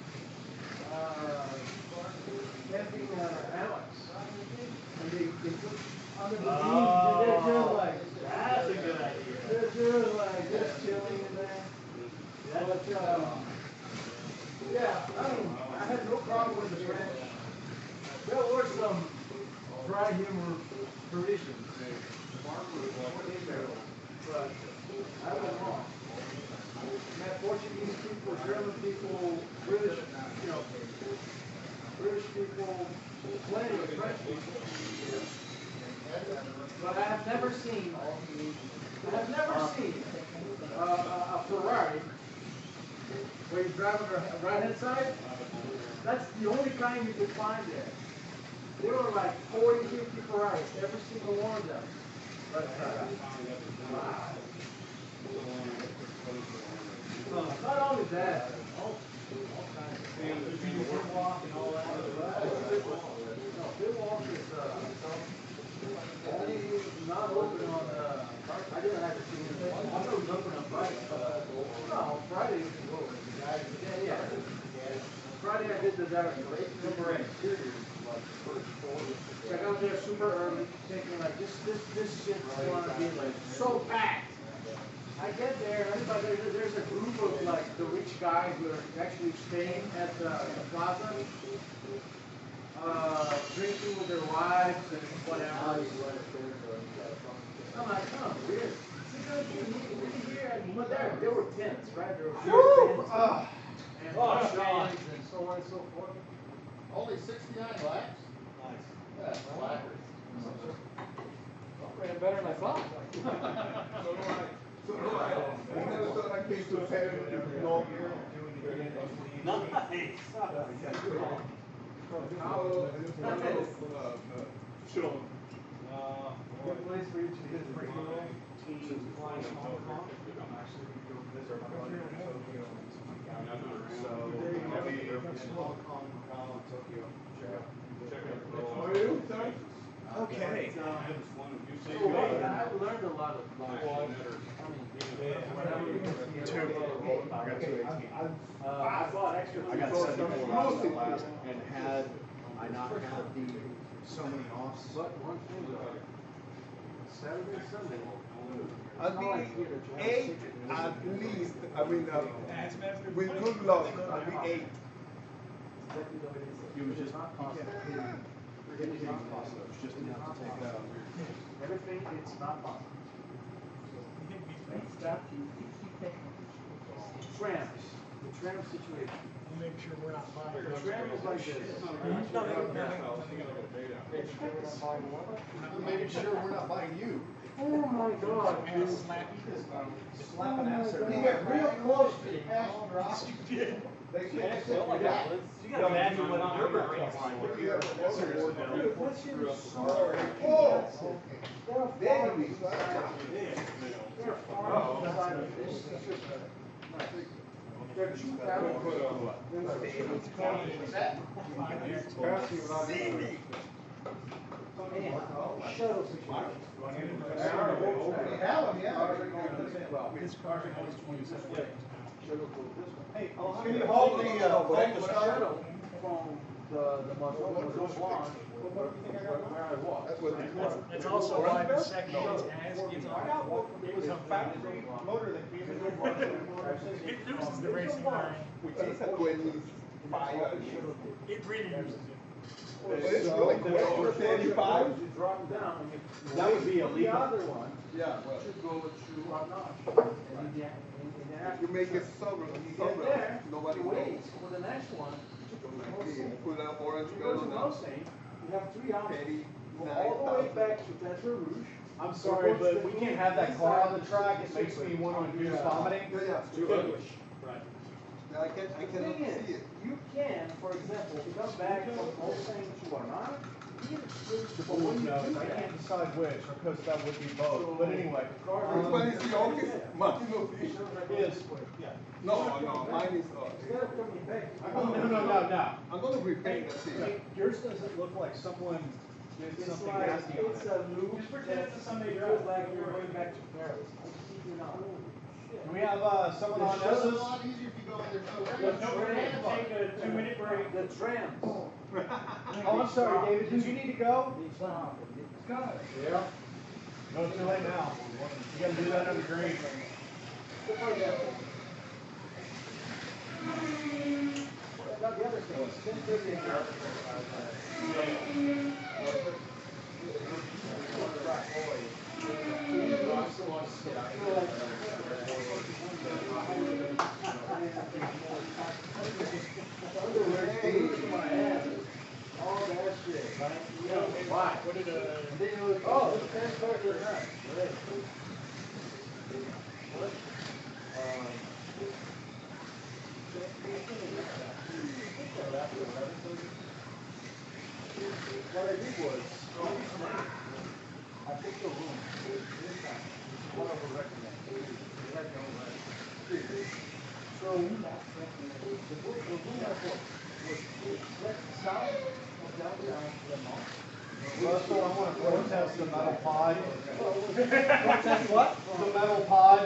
Camping, Alex. And they put under the beach, and they're just like, That's a good idea. they're just like, just chilling in there. But, yeah, I mean, I had no problem with the French. There were some dry humor traditions. But I went wrong. Met Portuguese people, German people, British, British people, plenty of French people. But I have never seen a Ferrari where you drive on the right-hand side. That's the only kind you could find there. There were like 40, 50 Ferraris, every single one of them. But, wow. Not only that, all kinds of things. Walk and all that. No, Bidwalk is, only not open on, I didn't have to see it. I know it was open on Friday. No, Friday you can go. Yeah. Friday I did the number 8. I got there super early, thinking like, this shit's gonna be like so packed. I get there, there's a group of like the rich guys who are actually staying at the plaza, drinking with their wives and whatever. I'm like, oh, weird. But there were tents, right? There were tents and shots and so on and so forth. Only 69 laps? Nice. Yeah, slackers. Ran better than I thought. So do I. I never thought I came to a pattern of no gear. Nice. Sure. Good place for you to visit. Team flying to Hong Kong. I'm actually going to go visit my brother in Tokyo. So, I'll be in Hong Kong, Macau, and Tokyo. Check out. How are you, sir? Okay. So, I've learned a lot of I bought extra. I got 74 last, and had I not had so many offs. But one thing though, Saturday, Sunday. I'll be 8 at least. I mean, with good luck, I'll be 8. It was just it was just enough to take that. Everything, it's not possible. Trams, the tram situation. We'll make sure we're not buying. The tram is like this. Making sure we're not buying you. Oh my God. And dude. Slap an ass You get real close to the ass drop. They You gotta imagine what on your brain's like. Shuttle situation. This car is 27. Hey, Can you hold the shuttle from the Montgomery lawn where I walk. That's what It's also why the second has gets on. It was a factory motor that came in. It loses the racing line. Which is a 25. It really loses it. It's really quick. 35? You drop them down. That would be The illegal. other one Yeah, should go to a notch. And you make it sober, get there, nobody you wait knows. for the next one. Put out orange You go to girl now. Mosaic, you have three options. Petty, Go all the way back to Baton Rouge. I'm sorry, but we can't have that car on the track. It makes me want to induce vomiting. Yeah, Too yeah. ugly. Right. I cannot Thing is, see it. you can, for example, come back from Mulsanne to Armada. No, I can't decide which, because that would be both. But anyway. Which one is the oldest? Martino Fish? Is. No, mine is, Instead of coming back. No. I'm gonna repaint the thing. Yours doesn't look like someone did It's something like, nasty on it's it. a loop. Just pretend it's a Sunday Feels drive. like you're going back to Paris. I kid you not. Can we have someone on It's a S's? lot easier if you go in there. Don't forget to take a 2-minute break. The trams. Oh, I'm sorry, David. Did you need to go? Scott. Yeah. No, it's too late now. You gotta do that under green. For example. Now the other thing, 10:30 at night. All that shit, right? Why? What did And then it was, oh, it's 10:30 at night. Great. What I did was, I picked a room. What I would recommend. You have your own right. So, the room I bought was south of downtown Vermont. Russell, I want to protest the metal pod. Protest what? The metal pod.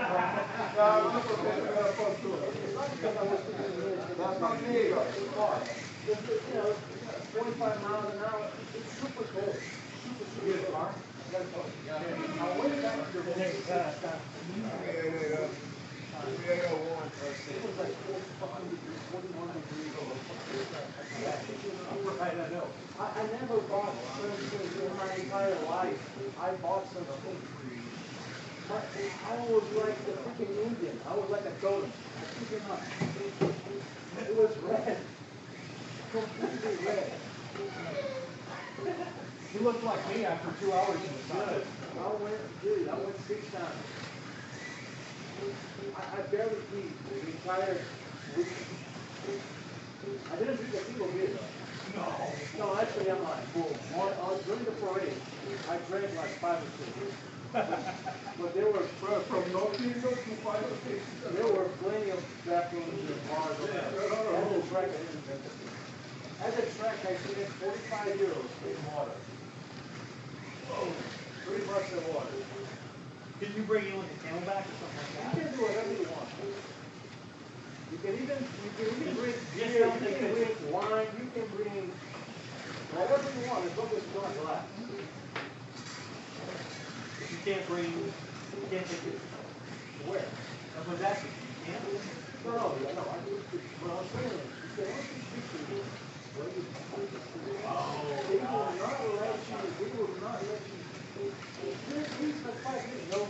That's not me. It's far. It's, you know, 25 miles an hour. It's super cold. Super car. I went back to the next it was like 41 degrees. Right, I know. I never bought sunscreen in my entire life. I bought sunscreen. But I was like the freaking Indian. I was like a totem. I kid you not. It was red. Completely red. You look like me after 2 hours in the sun. I went 6 times. I barely eat the entire week. I didn't drink a single beer though. No, actually I'm lying. During the parade, I drank like 5 or 6. But there were From no people to 5 or 6. there were plenty of bathrooms and bars. At the track, I didn't drink it. At the track, I spent 45 euros in water. Oh, $3 in water. Did you bring in like a camelback or something like You that? can do whatever you want. You can even bring Yes, beer, I'll you take can this. bring wine, you can bring whatever you want, as long as it's not glass. If you can't bring, you can't take it. Where? I was asking, you can't? No, what I'm saying is, you can only speak to you where you They will not let you, please, for 5 minutes, no.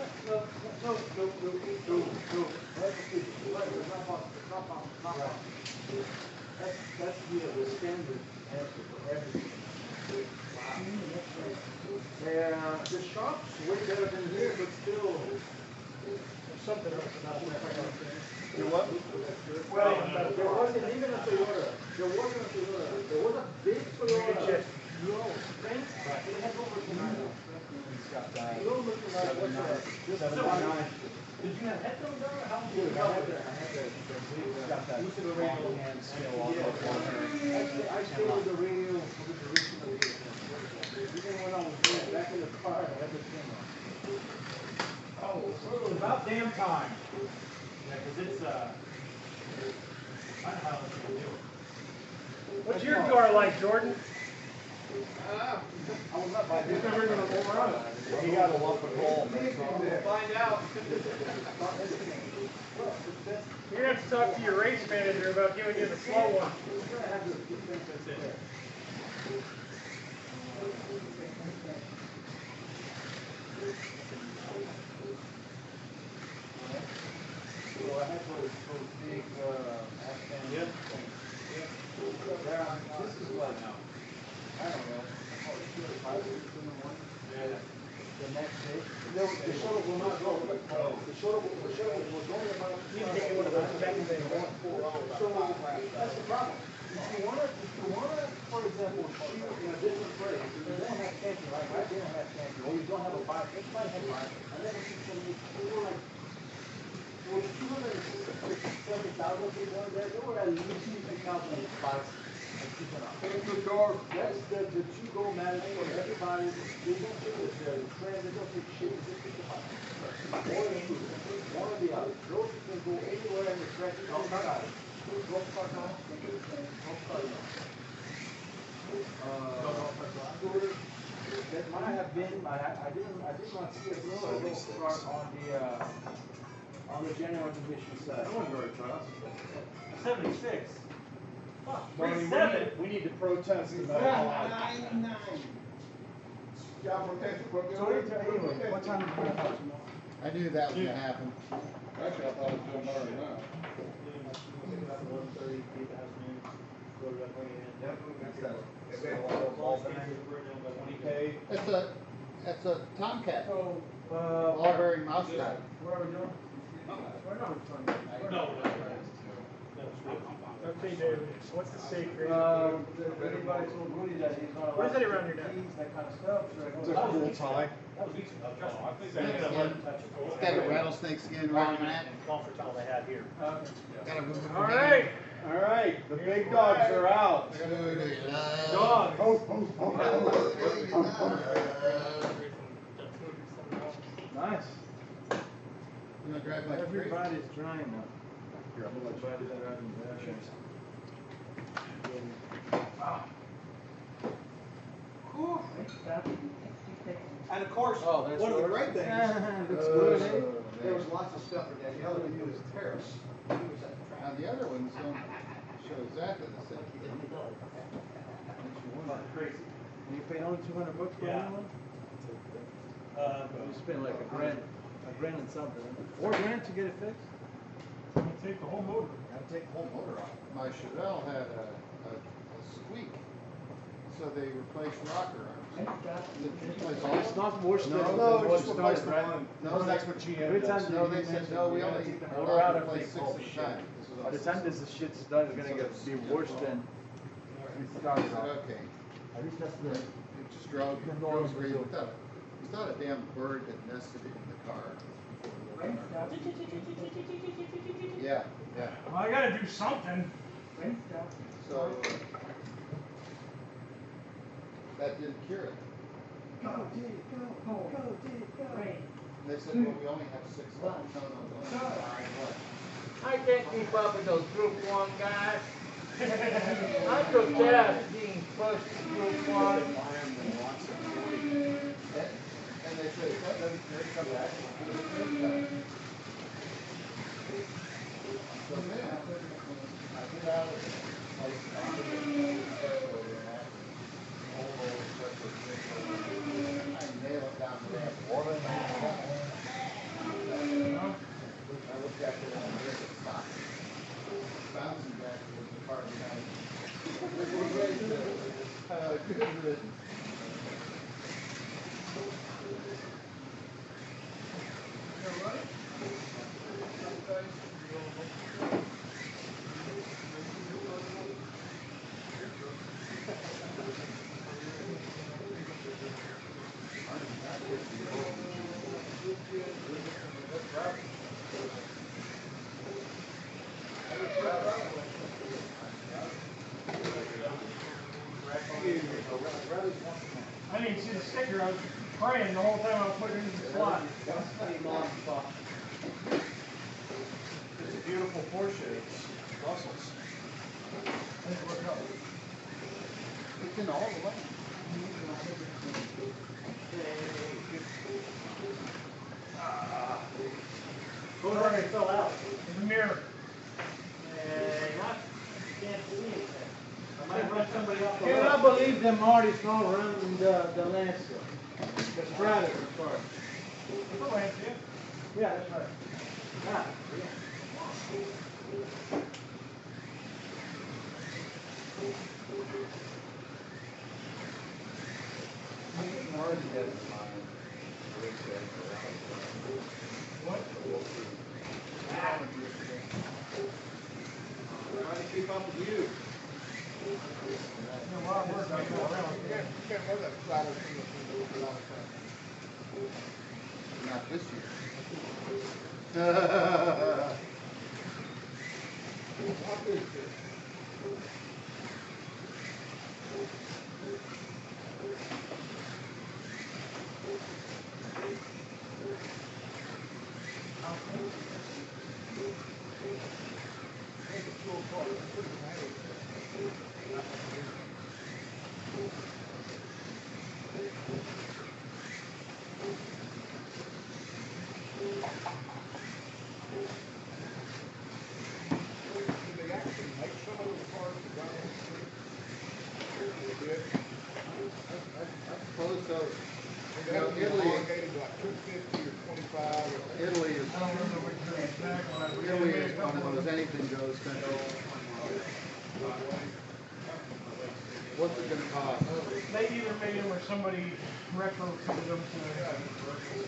Not possible. That's the standard answer for everything. The shop's way better than here, but still, there's something else about it. You what? Well, there wasn't even a Toyota. There was a big Toyota. No, thanks. It has over 9. You don't look like what's that? Did you have headphones on or how? I had the Got that long hand skill on the I stayed with the radio for the duration of the even when I was there, back in the car, I had the camera. Oh, it's about damn time. Yeah, cause it's, I know how it's gonna do it. What's your car like, Jordan? I was not by It's never gonna go around. He got a lump of coal. Find out. You're gonna have to talk to your race manager about giving you the slow one. That's it. So I had those big, Afghan things. This is what now. The next day, the shuttle will not go. The shuttle will only amount to. You can take one of those back and then one. So, that's the problem. If you wanna, for example, shoot in a different place, you don't have camping, right? I didn't have camping, or you don't have a fire, it's fine, I never see somebody, they were like, there was 270,000 people on there, there were at least 50,000 fires. That's the to-go management for everybody, they don't take the trend, they don't take shit, they just take the fire. One or the other, those who can go anywhere in the track, don't cut out. Golf cart now, golf cart now. That might have been, I did not see a golf cart on the general admission side. That wasn't very fast. 76. Barney, 37. we need to protest the So anyway, what time is it? I knew that was gonna happen. Actually, I thought it was doing better than that. It's a Tomcat, So, all bearing mouse trap. what are we doing? No. Okay, David, what's the safe rate? Everybody told Woody that he's not allowed. What is that around your neck? keys, that kind of stuff, so I It's go. a cool tie. That was easy. It's got a rattlesnake skin around the neck. Golfer towel they had here. Got a. All right. All right, the big dogs are out. Dog. Nice. You wanna drive my tree? Everybody's trying now. Here, I'm gonna let you. Everybody's driving there. And of course, Oh, that's one of the yours? great things, Looks good, eh? there was lots of stuff in that yellow used terrace. Now, the other ones don't show exactly the same. Crazy. And you paid only $200 for Yeah. that one? You spent like a grand and something. $4 to get it fixed? Take the whole motor. Gotta take the whole motor off. My Chevelle had a squeak, so they replaced rocker arms. It's not worse than No, what just it replace started, the right? one. No, that's what GM Every time does. No, they said, no, we only We're allowed out to of replace big 6 at a bullshit. time. This was By all the time this shit's done, it's gonna be worse than it I started said, off. okay. At least that's the. It just drove crazy. We thought a damn bird had nested in the car. Yeah, yeah. Well, I gotta do something. So that didn't cure it. They said, well, we only have 6 left. No. I can't keep up with those Group 1 guys. I'm so fast being pushed to Group 1. And they said, if that doesn't cure it, come back. So then, I get out of it. I nail it down to that. I looked after it and it stopped. Bouncing back towards the car behind. Good riddance. I didn't see the sticker. I was praying the whole time I was putting it in the slot. It's a beautiful Porsche. It's Brussels. It's in all the way. Motor already fell out. The mirror. You can't see anything. I might run somebody off the Can road. I believe that Marty's not running the Lancer? The Stratus, I'm sorry. Go ahead, Jim. Yeah, that's right. Ah, yeah. Trying to keep up with you. You can't wear that flat thing a lot of times. Not this year. They actually make some of those cars to run on the street. They did. I suppose so. You know, Italy, like 250 or 25. Italy is, Italy is one of those anything goes countries. What's it gonna cost? They either made them or somebody retrofitted them to.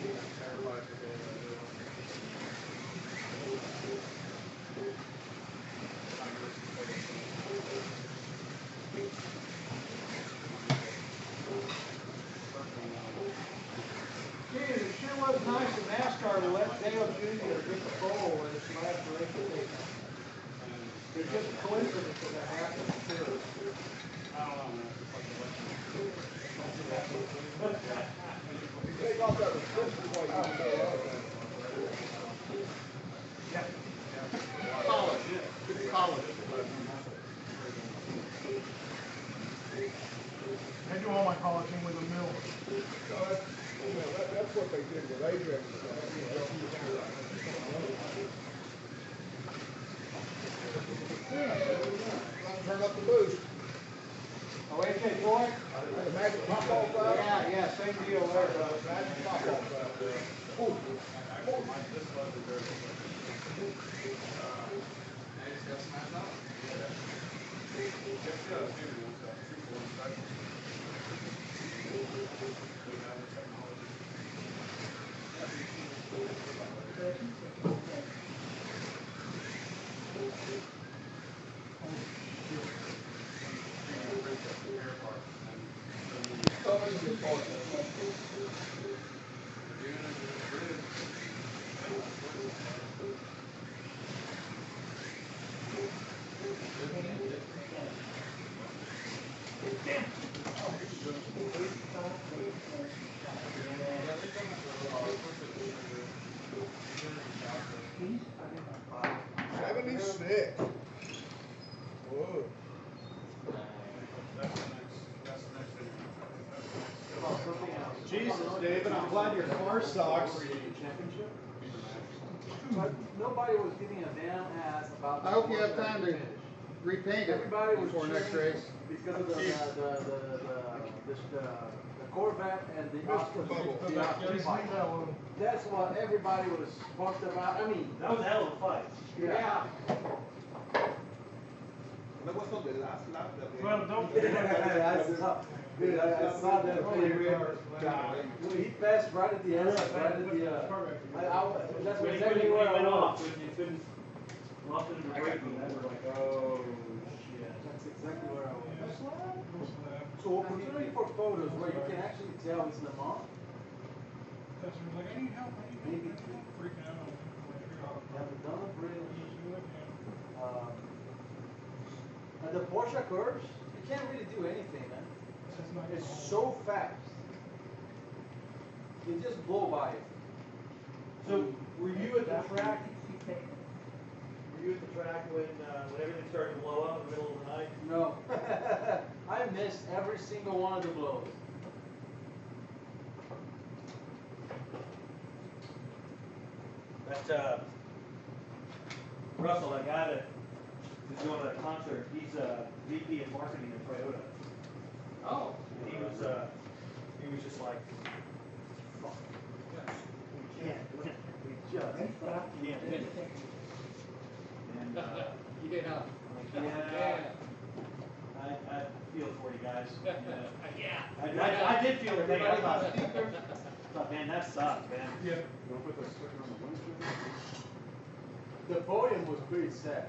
Geez, it sure was nice of NASCAR to let Dale Jr. get the pole in his last race. It's just a coincidence that that happened, sure. You take off that restriction while you go College, it's college. I do all my polishing with a mill. That's what they did with Adrian. Turn up the boost. Oh, AJ Joy? The magic pop off valve. Yeah, same deal there. Magic pop off valve. Whoa. Jesus, David, I'm glad your car sucks. But nobody was giving a damn ass about. I hope you have time to repaint it Everybody was before next cheering race. because of the Corvette and the Oscar bubble. Just leave that alone. That's what everybody was pumped about. I mean, That was a hell of a fight. yeah. Well, don't. Dude, I saw that play. He passed right at the end, right at the, that's When exactly he where I went was. off, when you couldn't, lost it in the braking, I was like, oh, shit. That's exactly where I was. So opportunity for photos where you can actually tell it's Lamont. Customer's like, I need help, Maybe. Freaking out. You have the Dunlop Bridge. And the Porsche curves, you can't really do anything, man. It's so fast. You just blow by it. So, were you at the track? Were you at the track when everything started to blow up in the middle of the night? No. I missed every single one of the blows. That, Russell, that guy that was going to that concert, he's VP of marketing at Toyota. Oh. And he was just like, fuck. We can't win. We just can't win. And, You did, huh? yeah. I feel for you guys. Yeah. I did feel the pain. I thought, man, that sucked, man. Yeah. Don't put that sticker on the windshield. The podium was pretty sad.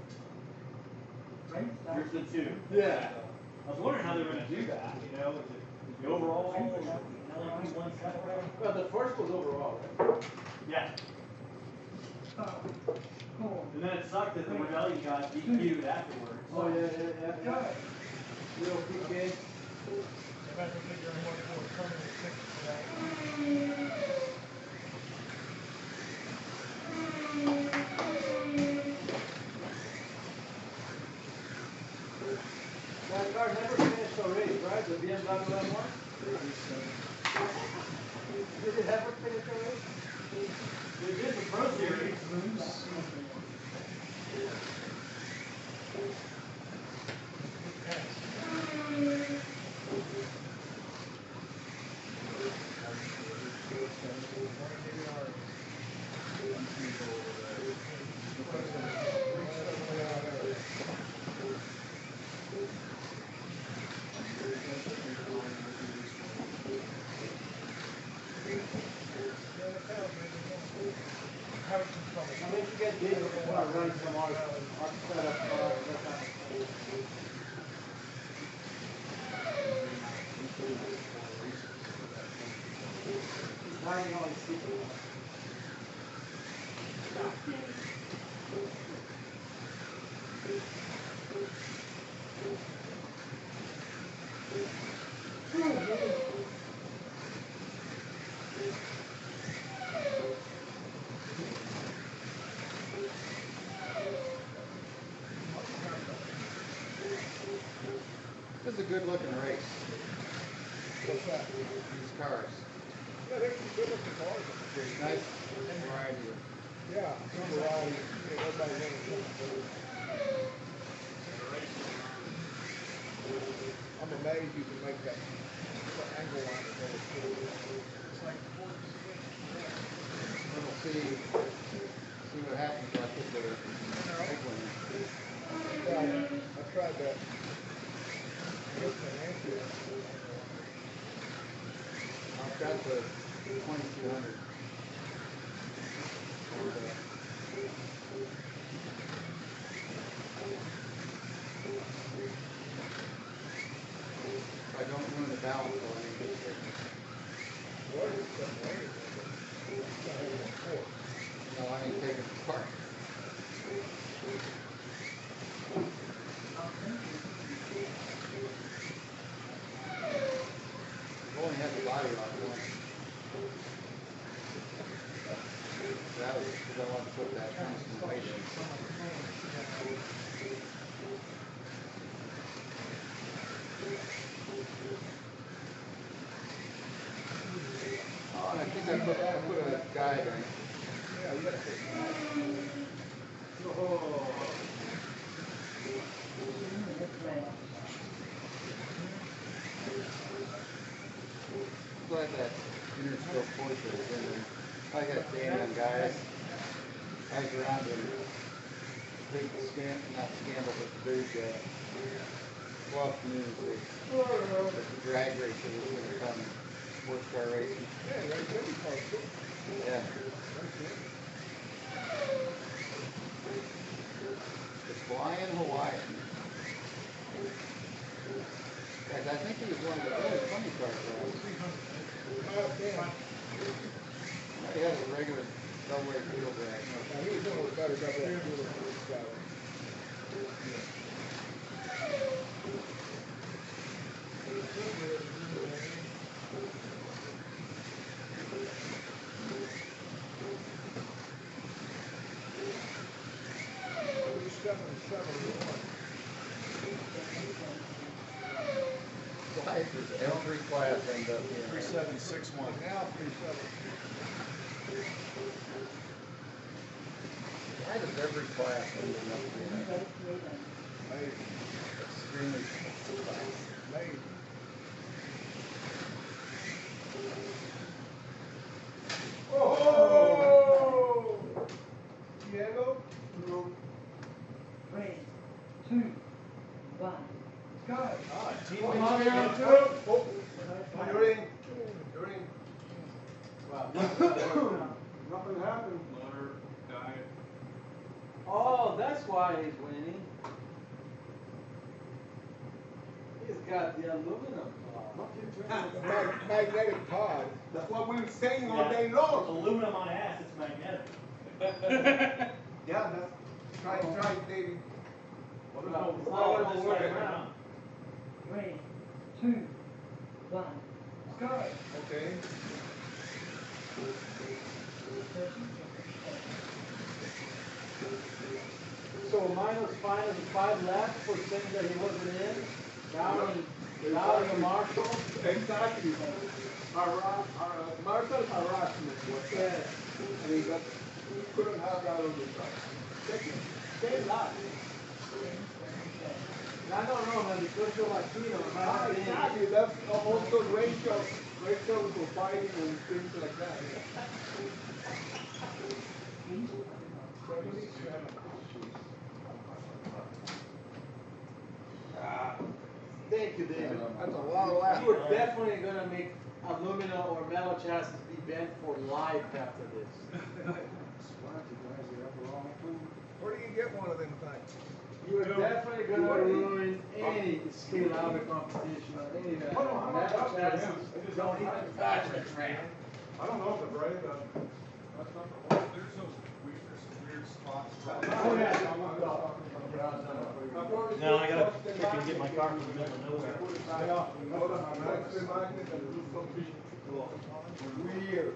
Here's the two. Yeah. I was wondering how they were gonna do that, you know, was it the overall, LED one set? Well, the first was overall, right? Yeah. Cool. And then it sucked that the rebellion got DQ'd afterwards. Oh, yeah. Good. Real PK. They might be figuring what it was coming to fix that. That car never finished the race, right? The BMW M1? Did it ever finish the race? They did the Pro Series. I mean, you get diesel, you want to run some our setup car, that kind of thing. He's grinding all his secrets. This is a good looking race. What's that? These cars. Yeah, they're good looking cars. Nice variety of. Yeah, some variety, everybody wants I'm amazed you can make that angle line of those two. We'll see what happens when I put the big one in. Yeah, I tried that. I've got the 2200. If I don't ruin the balance, I'll need to get no, I ain't taking it apart. I've only had the body on once. That was because I wanted to put that constant weight in. Oh, and I think I put a guide in it. Yeah, you gotta take Glad that Interscope Porsche is in there. I got Danny on guys. I was around in big not scandal, but the big fluff news that the drag racer was going to come sports car racing. Yeah, right, that'd be cars too. Yeah. It's flying Hawaiian. Guys, I think he was one of the early 20 car drivers. Yeah. He had a regular double-way wheel drag. Now, he was one of the better double dealers for this guy. Why does every class end up here? 3761. Now 37. Why does every class end up here? Amazing. Extremely class. Amazing. Oh! Diego? Three, two, one, go. Hi. why he's winning. He's got the aluminum. Magnetic pod. That's what we were saying all day long. Aluminum on ass, it's magnetic. Yeah, that's, try, David. It's not gonna just right around. 3, 2, 1, go. Okay. So -5 left for saying that he wasn't in. Down in Marshall. Exactly. Marshall harassment was there. And he couldn't have that on the side. Same lot. I don't know, man, because you're Latino, it might have been. Exactly, that's also racial profiling and things like that. Thank you, David. That's a lot of laughter. You are definitely gonna make aluminum or metal chassis be bent for life after this. Where do you get one of them things? You are definitely gonna ruin any scale out of competition or any of that. Metal chassis don't even touch the track. I don't know if it's right, that's not the whole, there's some weird spots. Oh, yeah. No, I gotta freaking get my car from the middle of nowhere. Weird.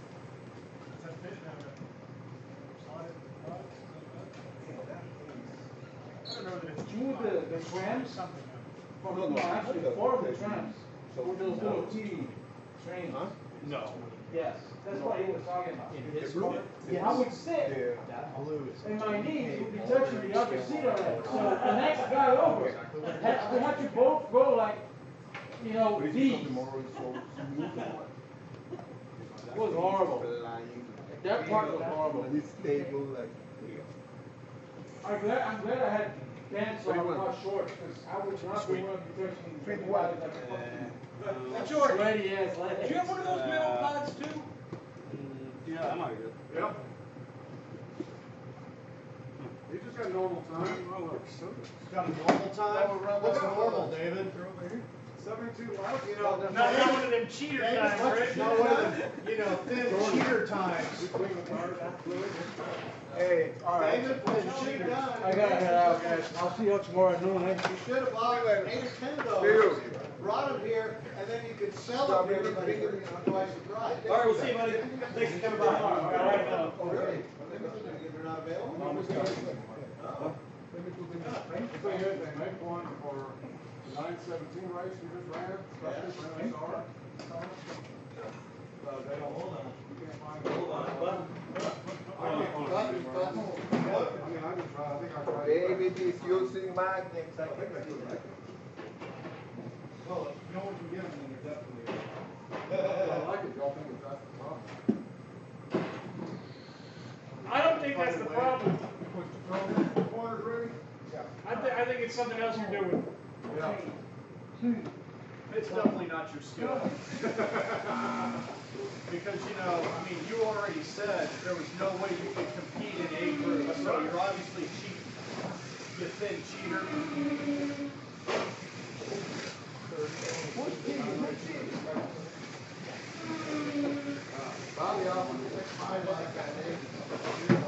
Move the trams from the, actually, 4 of the trams with those little T trains. No. Yes, that's what he was talking about. In his car? I would sit, That blue is. and my knees would be touching the other seat already. So the next guy over, we had to both go like, you know, these. It was horrible. That part was horrible. This table, like. I'm glad I had pants on, not shorts, because I would not be willing to be touching the body like a George, sweaty ass legs. do you have one of those metal pods too? Yeah, that might be good. Yep. You just got normal time. Got a normal time? What's normal, David? 72 laps, you know. Not one of them cheater times, right? Not one of them, you know, thin cheater times. Hey, all right. David, what you should have done. I gotta head out, guys. I'll see you tomorrow noon, eh? You should have bought 8 or 10 of those, brought them here, and then you could sell them to everybody for twice the price. All right, we'll see you, buddy. Thanks for coming by. All right, Oh, really? They're not available? So here's they make one for the 917 race we just ran, especially for NSR. They don't hold on. You can't find it. Hold on. I mean, I can try, I think I tried. David is using magnets. Well, if no one can get them, then they're definitely. I like it, y'all think it's that's the problem. I don't think that's the problem. Push the corners ready? I think it's something else you're doing. Yeah. 2, It's definitely not your skill. Because, you know, I mean, you already said there was no way you could compete in A group, so you're obviously cheating. You thin cheater. Bobby offered to fix mine like that, Dave.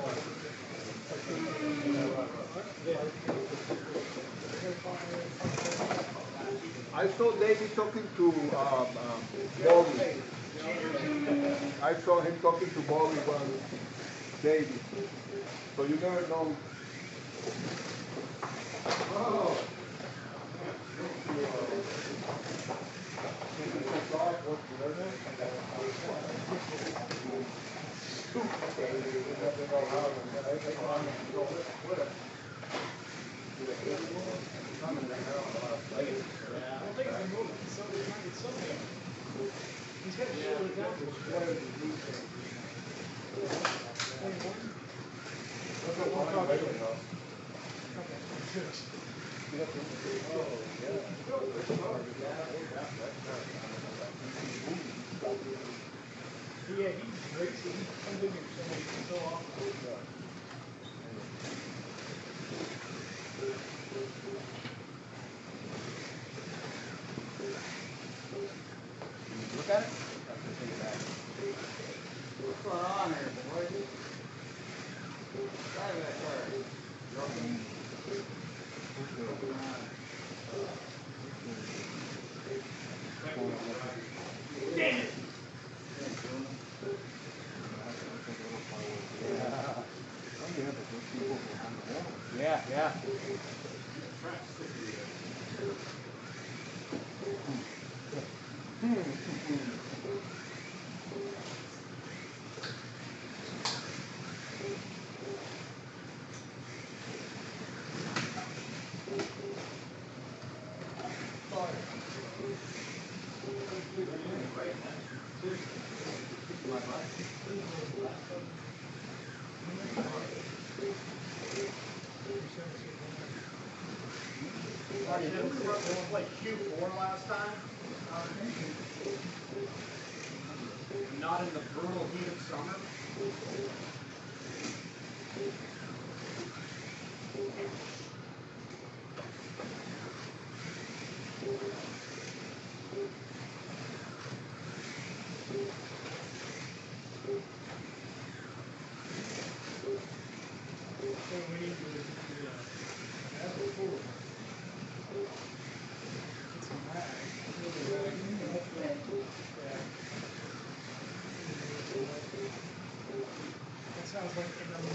I saw David talking to Bobby. I saw him talking to Bobby one David. So you never know. Oh. Yeah, he's great. He's so often. look at it? What's going on here, boys? Drive that car. Damn it! Yeah, yeah. Like Q4 last time. Not in the brutal heat of summer. Sounds like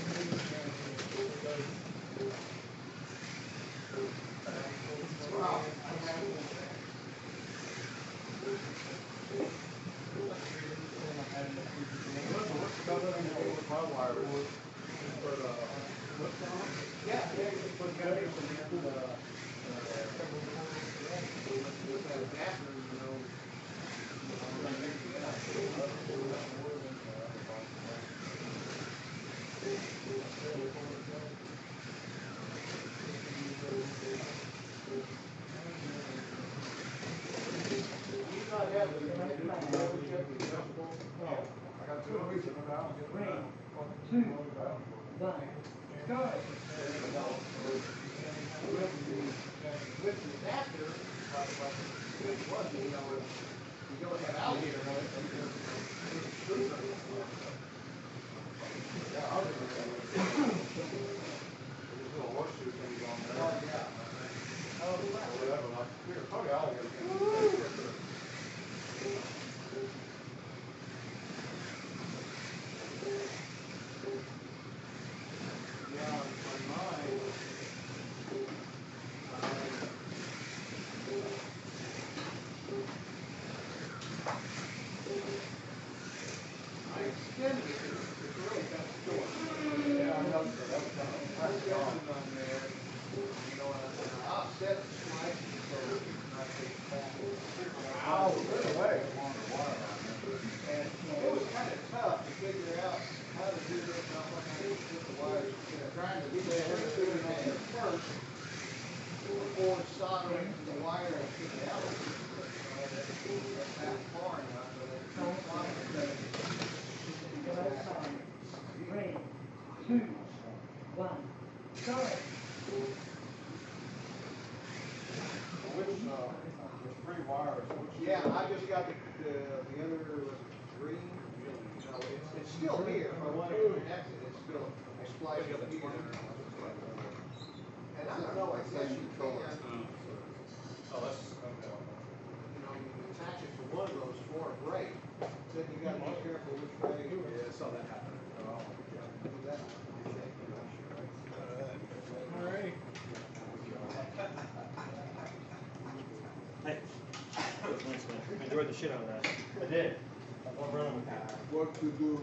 Yeah, I just got the other green, you know, it's still here, but when it connects it, it's still, I spliced it here. And I don't know, I guess you can, Oh, that's, okay. you know, you can attach it to one of those for a brake, then you gotta be careful which way. Yeah, I saw that happen. Do that. all right. Hey. Thanks, man. I enjoyed the shit out of that. I did. I love running with that. What to do?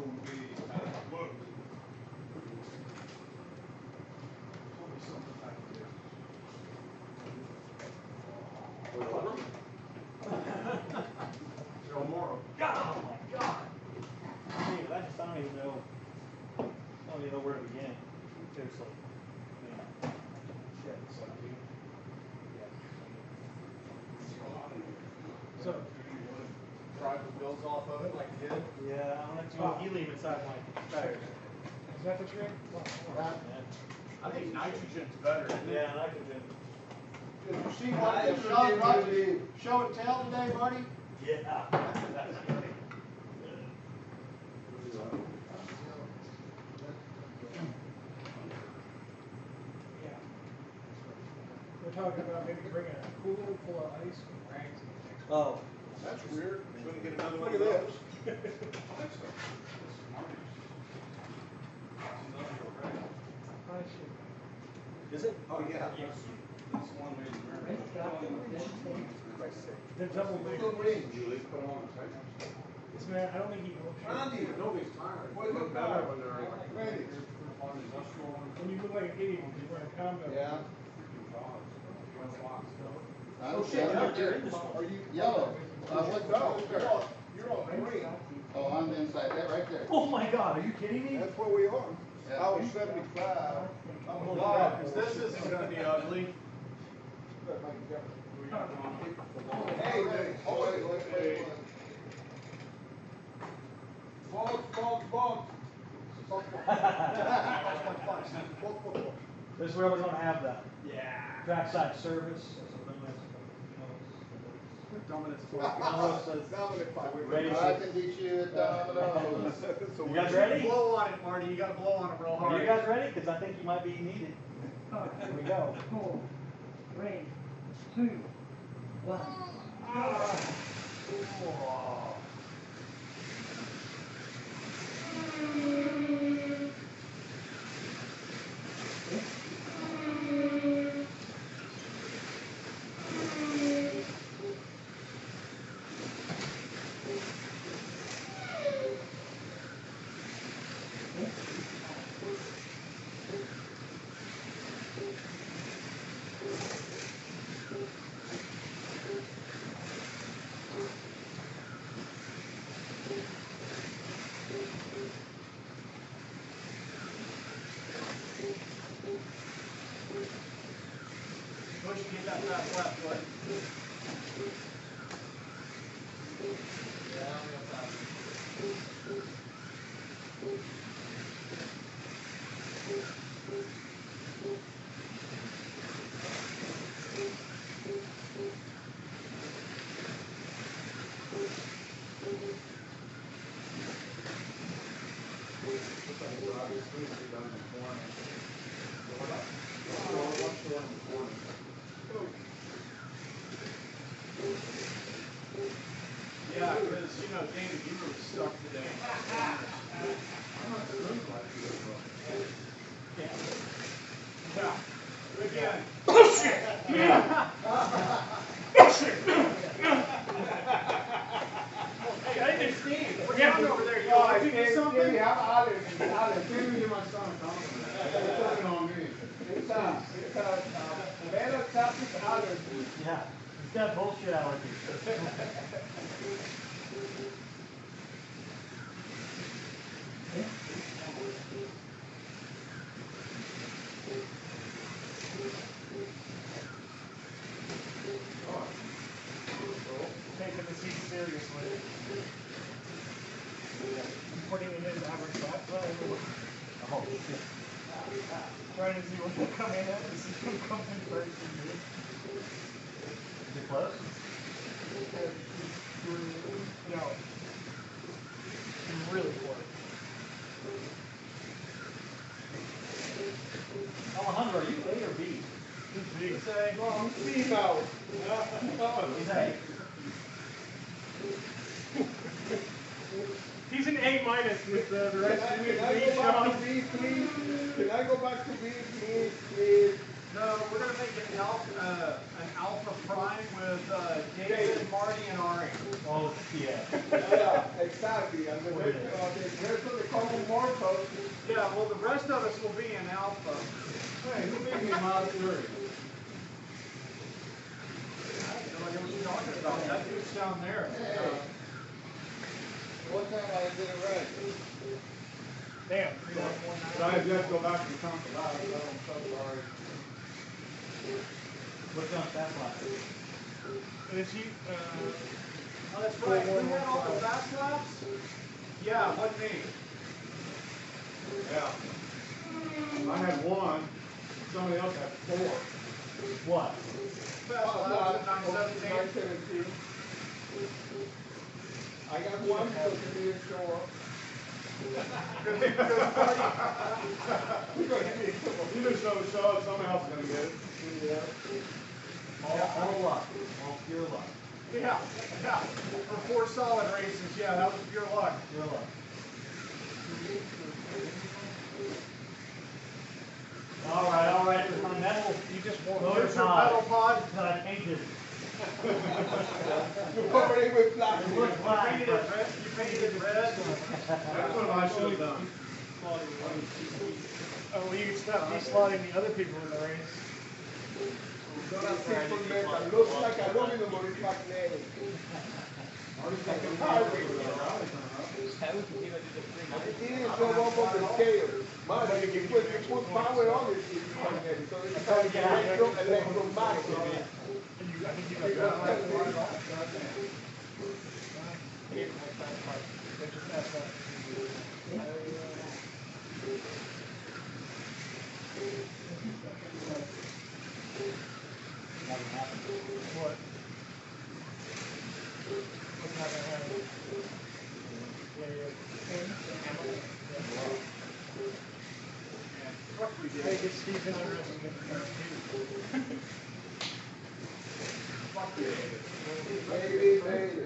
No more. God, oh my God. Dude, I don't even know. I don't even know where to begin. Seriously. Man. Shit. So, Drive the bills off of it like you did. Yeah, I'm gonna do helium inside my tires. is that the trick? Yeah. I think nitrogen's better. Yeah, nitrogen. Did you see what Sean Rogers show and tell today, buddy? Yeah. talking about maybe bringing a cooler full of ice and rags. Oh. That's weird. We're gonna get another Look one at of this. those. Is it? Oh, yeah. Yes. This one made in America. They're double big. Julie, put on. This man, I don't think he knows. Randy, nobody's tired. What look Better better? when they're like. Ready? When you look like an idiot, when you're wearing a combo. Yeah. Oh, shit, Are you yellow? What No, color? you're all green. Oh, on the inside, that right there. Oh my God, are you kidding me? That's where we are. Yeah. I was 75. I'm Wow, alive. because this isn't gonna be ugly. Hey, wait. Bogs. This is where we're gonna have the trackside service. Ready I to- can teach you a domino. You guys ready? Blow on it, Marty. You gotta blow on it real Are hard. you guys ready? Because I think you might be needed. Here we go. 4, 3, 2, 1. Push, get that fast left foot. Yeah, because, you know, David, you were stuck today. Yeah. Again. Hey, I didn't Steve. We're down over there. You want to do something? Give me my son a compliment. It's talking on me. It's melatopic allergy. Yeah, he's got bullshit allergies. Taking the seat seriously. Putting it in average lap time. Oh, shit. Trying to see what they'll come in at. This is who comes in first. Is it close? No. Really close. Alejandro, are you A or B? He's saying, No, I'm C now. He's A. he's an A minus with the rest of Can the I B go back shown. to B, please? Can I go back to B, please? No, we're gonna make an alpha prime with David, Marty, and Ari. Oh, yeah. Yeah, exactly. And the rest of the common mortals. Yeah, well, the rest of us will be in alpha. Hey, who made me Mount Fury? I have no idea what you're talking about. That dude's down there. What time I did it right? Damn. So I just go back to Count Loud. I'm so sorry. What's on that line? Is he, Oh, that's right. Who had all the fast laps? Yeah, what me? Yeah. I had one. Somebody else had 4. What? Fast laps at 9:17. 9:17. I got one because he didn't show up. You just don't show up, somebody else is gonna get it. Yeah. All luck, all pure luck. Yeah, yeah. For 4 solid races, yeah, that was pure luck. Pure luck. All right, there's my metal. You just won't Motor use your pod. metal pod. That I painted. You cover it with plastic. It looks black, You but painted it red. That's what I should have done. Oh, well, you can stop deslotting the other people in the race. Son simple metal. Looks like aluminum, but it's magnetic. It's like a highway. It didn't show up on the scale. Man, if you put power on it, it's magnetic. So it's kind of electromagnetic. I think you got that. What? What's not gonna happen? Hey, get Steve interested in the car too. Maybe, maybe.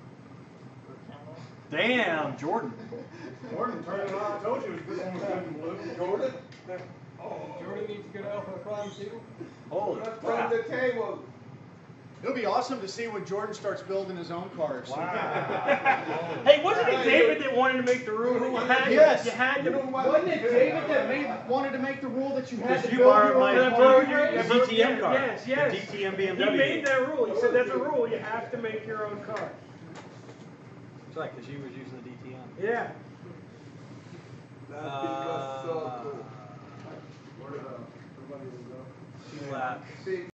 damn, Jordan. Jordan turned it on. I told you this one was good and blue. Jordan? Jordan needs to get out for the prime too. Holy Let's crap. turn the table. It'll be awesome to see when Jordan starts building his own cars. Hey, wasn't it David that wanted to make the rule that you had? Yes. You had to. Wasn't it David that wanted to make the rule that you had Because to you build borrowed your my own DTM car. Yes, yes. The DTM BMW. He made that rule. He said that's a rule. You have to make your own car. That's right, because you was using the DTM. Yeah. That's because so cool. Where did everybody go? Two lap. See,